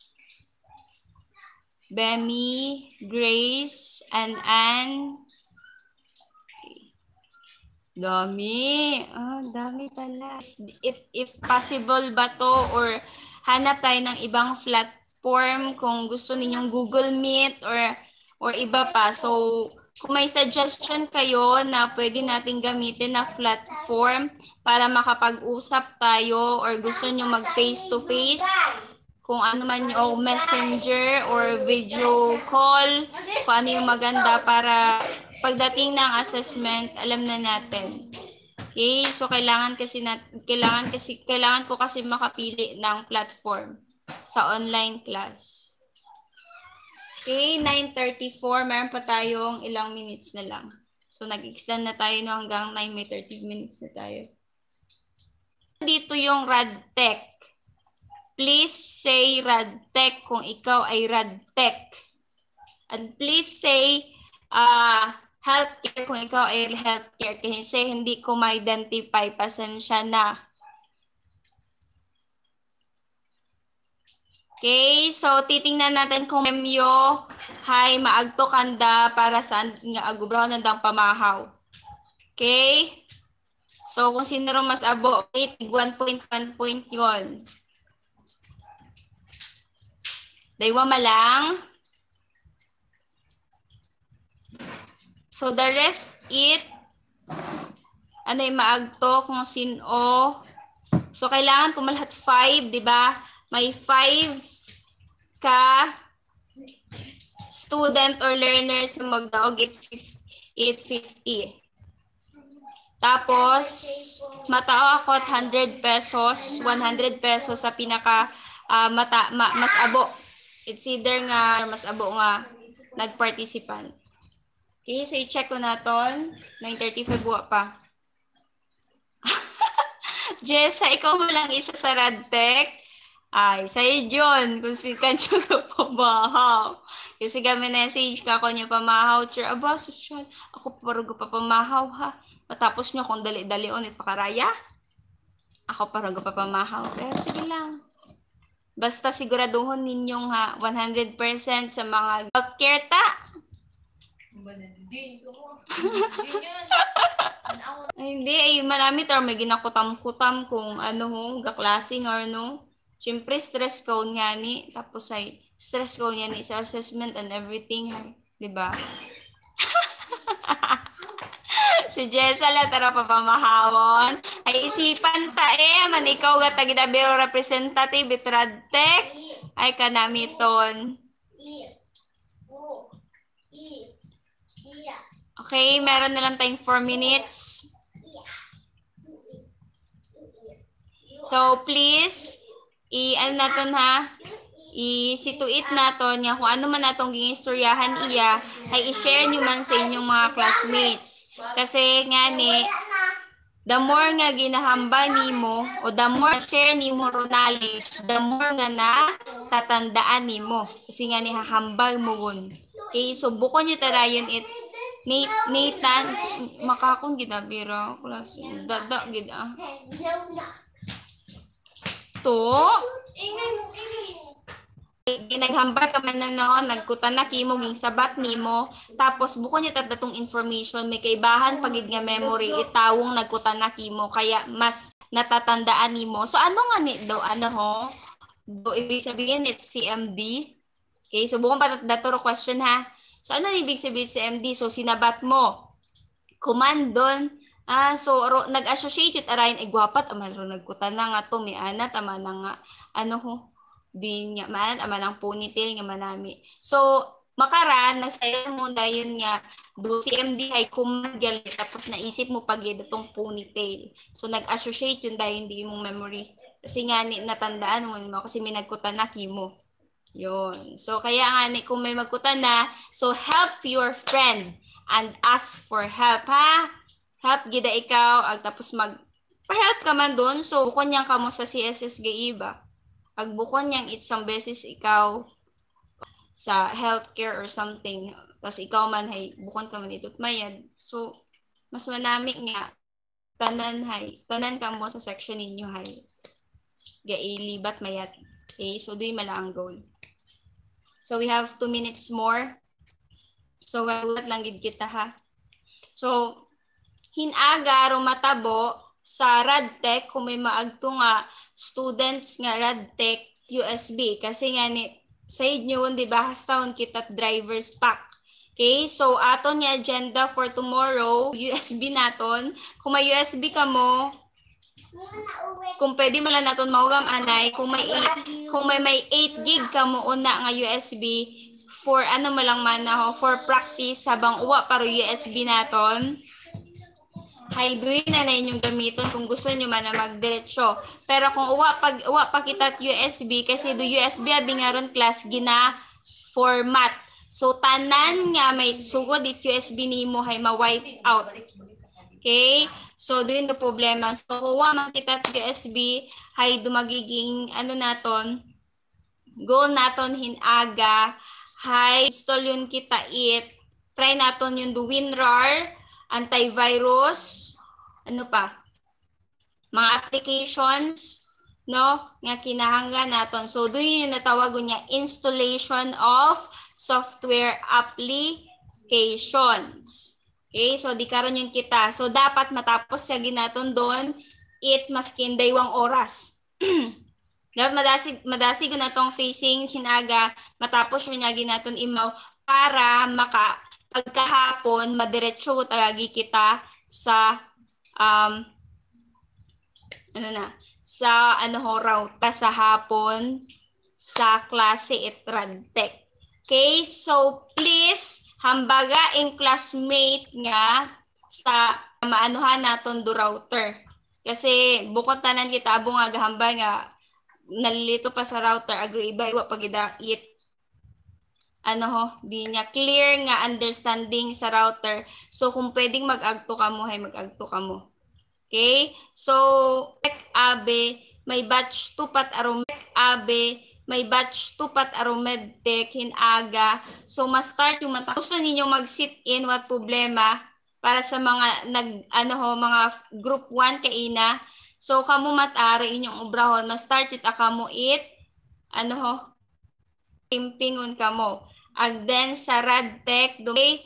Bemi, Grace, and Anne. Dami. Ah, dami pala. If, if possible ba to or hanap tayo ng ibang platform kung gusto ninyong Google Meet or or iba pa. So, kung may suggestion kayo na pwede natin gamitin na platform para makapag-usap tayo or gusto nyo mag face-to-face, kung ano man yung messenger or video call, kung ano yung maganda para pagdating ng assessment, alam na natin. Okay, so kailangan kasi nat kailangan kasi kailangan ko kasi makapili ng platform sa online class. Okay, nine thirty-four, meron pa tayong ilang minutes na lang. So nag-extend na tayo no hanggang nine, may thirty minutes na tayo. Dito yung RadTech. Please say RadTech kung ikaw ay RadTech. And please say uh, healthcare kung ikaw ay healthcare. Kasi hindi ko ma-identify. Pasensya na. Okay, so titingnan natin kung memyo hay maagto kanda para saan nga agubraw nandang pamahaw. Okay? So kung sino rin mas abo, okay, one point one point yon. Daywa malang. So the rest it ano yung maagto kung sino. So kailangan ko malahat five, di ba? May five ka student or learners na magdaog eight fifty. Tapos, matao ako at one hundred pesos, one hundred pesos sa pinaka uh, mata, ma, mas abo. It's either nga mas abo nga nagparticipant. Okay, so i-check ko na ton. nine thirty-five buwa pa. Jessa, ikaw mo lang isa sa RadTech. Ay, sa'yo yun. Kung si Kancho ka pamahaw. Kasi kami message ka ako niya pamahaw. Sure, aba, social. Ako parang pa pamahaw ha. Matapos nyo kung dali-dali ulit pakaraya. Ako parang pa pamahaw. Pero sige lang. Basta siguraduhin ninyong ha, one hundred percent sa mga healthcare ta. Ay, hindi, ay marami tayo may ginakutam-kutam kung ano ho, gaklasing or no. Siyempre, stress ko nga ni. Tapos ay, stress ko nga ni sa assessment and everything. Diba? Si Jessa la tara pa pamahawon. Ay isipan ta eh. Man ikaw gata kita biro representative it RadTech. Ay kanamiton. Okay, meron na lang tayong four minutes. So, please, i-ano natin ha, i-situate natin nga kung ano man natong gingistoryahan iya, ay i-share nyo man sa inyong mga classmates. Kasi nga ni, the more nga ginahamba nimo o the more share nimo ro knowledge, the more nga na tatandaan nimo. Kasi nga ni hahambal mo gun. Okay, so bukon nyo tarayon it, Nathan, makakong ginabira, klase, dada gina. To, ginaghambal ka man na no, nagkutan na kimo ging sabat nimo, tapos buko niya tatong information may kaibahan pagid nga memory itawong nagkutan na kimo kaya mas natatandaan nimo. So ano nga ni do ano ho? Do ibig sabihin it's C M D. Okay, so buko pa daturo question ha. So ano ibig sabihin C M D? So sinabat mo. Command doon. Ah, so ro, nag-associate with arayin ay gwapat aman ro nagkutan na nga to may anat ama na nga ano ho din nga man ama ng ponytail nga manami. So makaran nasaya mo dayon nga do C M D ay command gali tapos naisip mo pag itong ponytail. So nag-associate yun dayon di mong memory. Kasi nga ni natandaan mo mo kasi may nagkutan na kimo. Yun. So kaya nga ni kung may magkutan na, so help your friend and ask for help ha. Help gida ikaw ag tapos mag pa-help ka man doon. So bukon niyang kamo sa C S S G I ba. Ag bukon niyang isang beses ikaw sa healthcare or something. Tapos ikaw man hay bukon ka man itut mayad. So mas manami nga tanan hay tanan kamo sa section ninyo hay gailibat mayat. Okay, so doy mala ang goal. So we have two minutes more. So wala lang gid kita ha. So hinaga rumatabo sa Radtech kung may maagto nga students nga Radtech U S B kasi nga ni sa inyo di ba hastawon kita drivers pack. Okay, so aton nga agenda for tomorrow U S B naton kung may U S B ka mo kung pwede man lang naton maugam anay kung may kung may may eight gig ka mo una nga U S B for ano mo lang man ho for practice habang uwa para U S B naton. Hay duy na na inyong gamiton kung gusto nyo man na magdiretso. Pero kung uwa pag uwa pa kita U S B kasi do U S B abi nga ron class gina format. So tanan nga may sugod it U S B nimo hay ma-wipe out. Okay? So doon na problema. So kung uwa man kita U S B hay dumagiging ano naton goal naton hinaga hay install yun kita it. Try naton yung do WinRAR antivirus, ano pa, mga applications, no, nga kinahanglan naton. So, doon yung natawag niya, installation of software applications. Okay, so di karon yung kita. So, dapat matapos sa ginaton doon, it maskin daywang oras. Dapat madasig, madasig na tong facing hinaga, matapos yung nga ginaton imaw para maka pagkahapon madiretso tagagi kita sa um ano na sa ano ho route sa hapon sa klase it Radtech. Okay, so please hambaga in classmate nga sa maanuhan naton do router kasi bukod tanan kita abo nga gahambay nga nalilito pa sa router agri iba iwa pagida it ano ho, di niya clear nga understanding sa router. So, kung pwedeng mag-agto ka mo, hay mag-agto ka mo. Okay? So, Mek Abe, may batch tupat aromek Abe, may batch tupat aromedtech hinaga. So, ma-start yung mata. Gusto ninyo mag-sit in, what problema? Para sa mga nag ano ho, mga group one kaina. So, kamo mataro inyong obrahon, ma-start it akamo it ano ho, pimpingon kamo. Ag then sa Radtech, okay?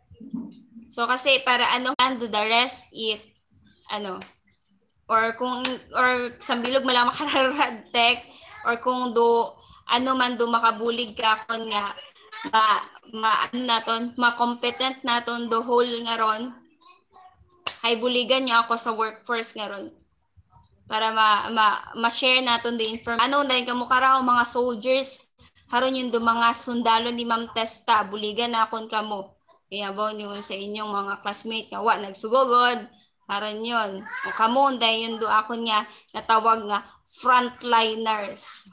So kasi para ano do the rest it ano or kung or sambilog mo lang makara Radtech or kung do ano man do makabulig ka kon nga ma, ma ano naton ma-competent naton do whole nga ron ay buligan niyo ako sa workforce nga ron para ma ma, ma-share naton the information. Ano dahil kamo karaw mga soldiers haron yung do mga sundalo ni Ma'am Testa, buligan na akon kamo. Kaya ba nyo sa inyong mga classmate nga, wa, nagsugogod, haron yun. O kamo, dahil yun do akon nga, natawag nga, frontliners.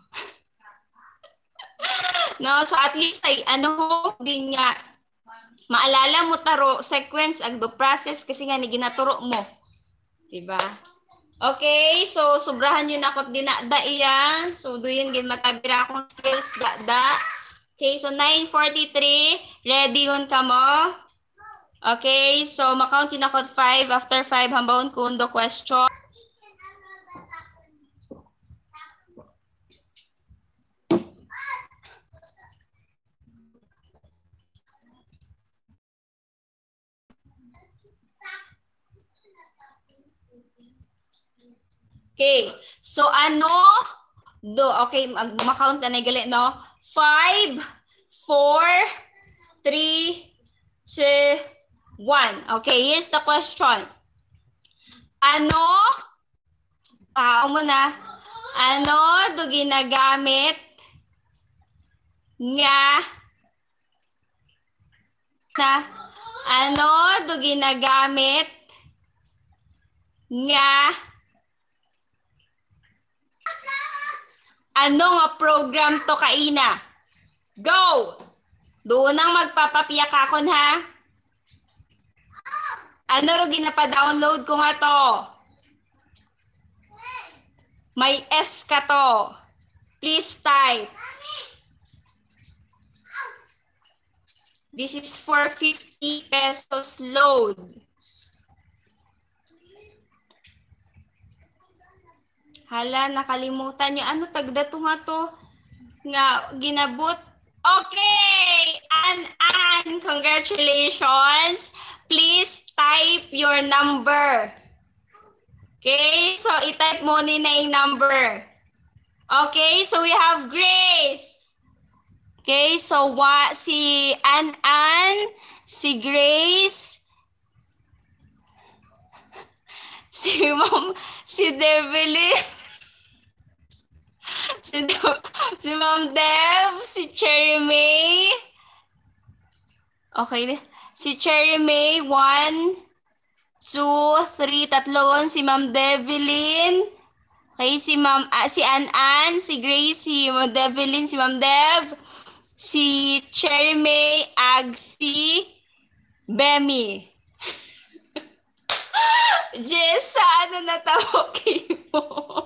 No, so at least ay, ano, din nga, maalala mo taro, sequence, ag do process, kasi nga, ni ginaturo mo. Diba? Okay, so sobrahan yun ako dinada iyan. So doon gin matabira akong skills da. Okay, so nine forty-three, ready yun ka mo? Okay, so makount yun ako five. After five, hambawon ko do question. Okay. So, ano? Do, okay, mag-count na gali, no? Five, four, three, two, one. Okay, here's the question. Ano? Ah, muna. Ano do ginagamit nga na ano do ginagamit nga ano nga program to kaina? Go! Doon ang magpapapiyak akon ha. Ano ro ginapa-download ko nga to? May S ka to. Please type. This is for fifty pesos load. Hala, nakalimutan nyo. Ano tagda to nga to? Nga, ginabot. Okay! An An, congratulations. Please type your number. Okay, so i-type mo ni na yung number. Okay, so we have Grace. Okay, so what si An An, si Grace, si Mom, si Devlin, si, si Mom Dev, si Cherry May. Okay, si Cherry May, one, two, three, tatlo, si Ma'am Devlin. Okay, si Ma'am, ah, si An An, si Grace, si Ma'am Devlin, si Ma'am Dev, si Cherry May, Agsi, Bemi. Jessa, ano natawag mo?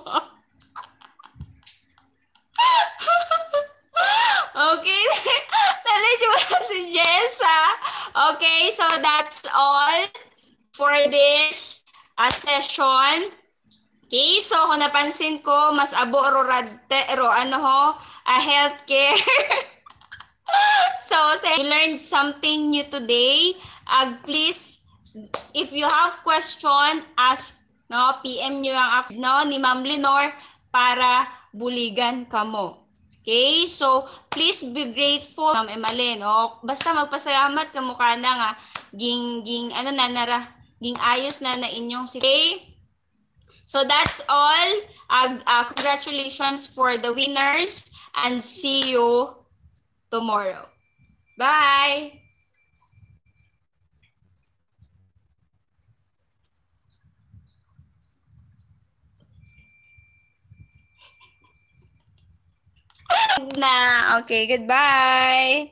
Okay, nalito mo na si Jessa. Okay, so that's all for this uh, session. Okay, so kung napansin ko, mas abo ro radte ro ano ho, a healthcare. So, say you learned something new today. Uh, please, if you have question, ask no, P M nyo ang no ni Ma'am Lenore para buligan kamo. Okay, so please be grateful, Ma'am Emalen. No? Basta magpasalamat kamo ka na nga ging ging ano na nara ging ayos na na inyong okay. So that's all. Uh, uh, congratulations for the winners and see you tomorrow. Bye. Na, okay, goodbye.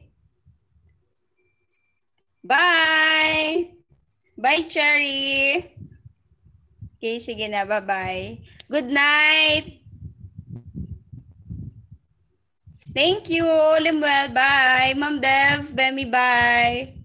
Bye. Bye, Cherry. Okay, sige na, bye-bye. Good night. Thank you, Limuel. Bye. Ma'am Dev, Bemi, bye.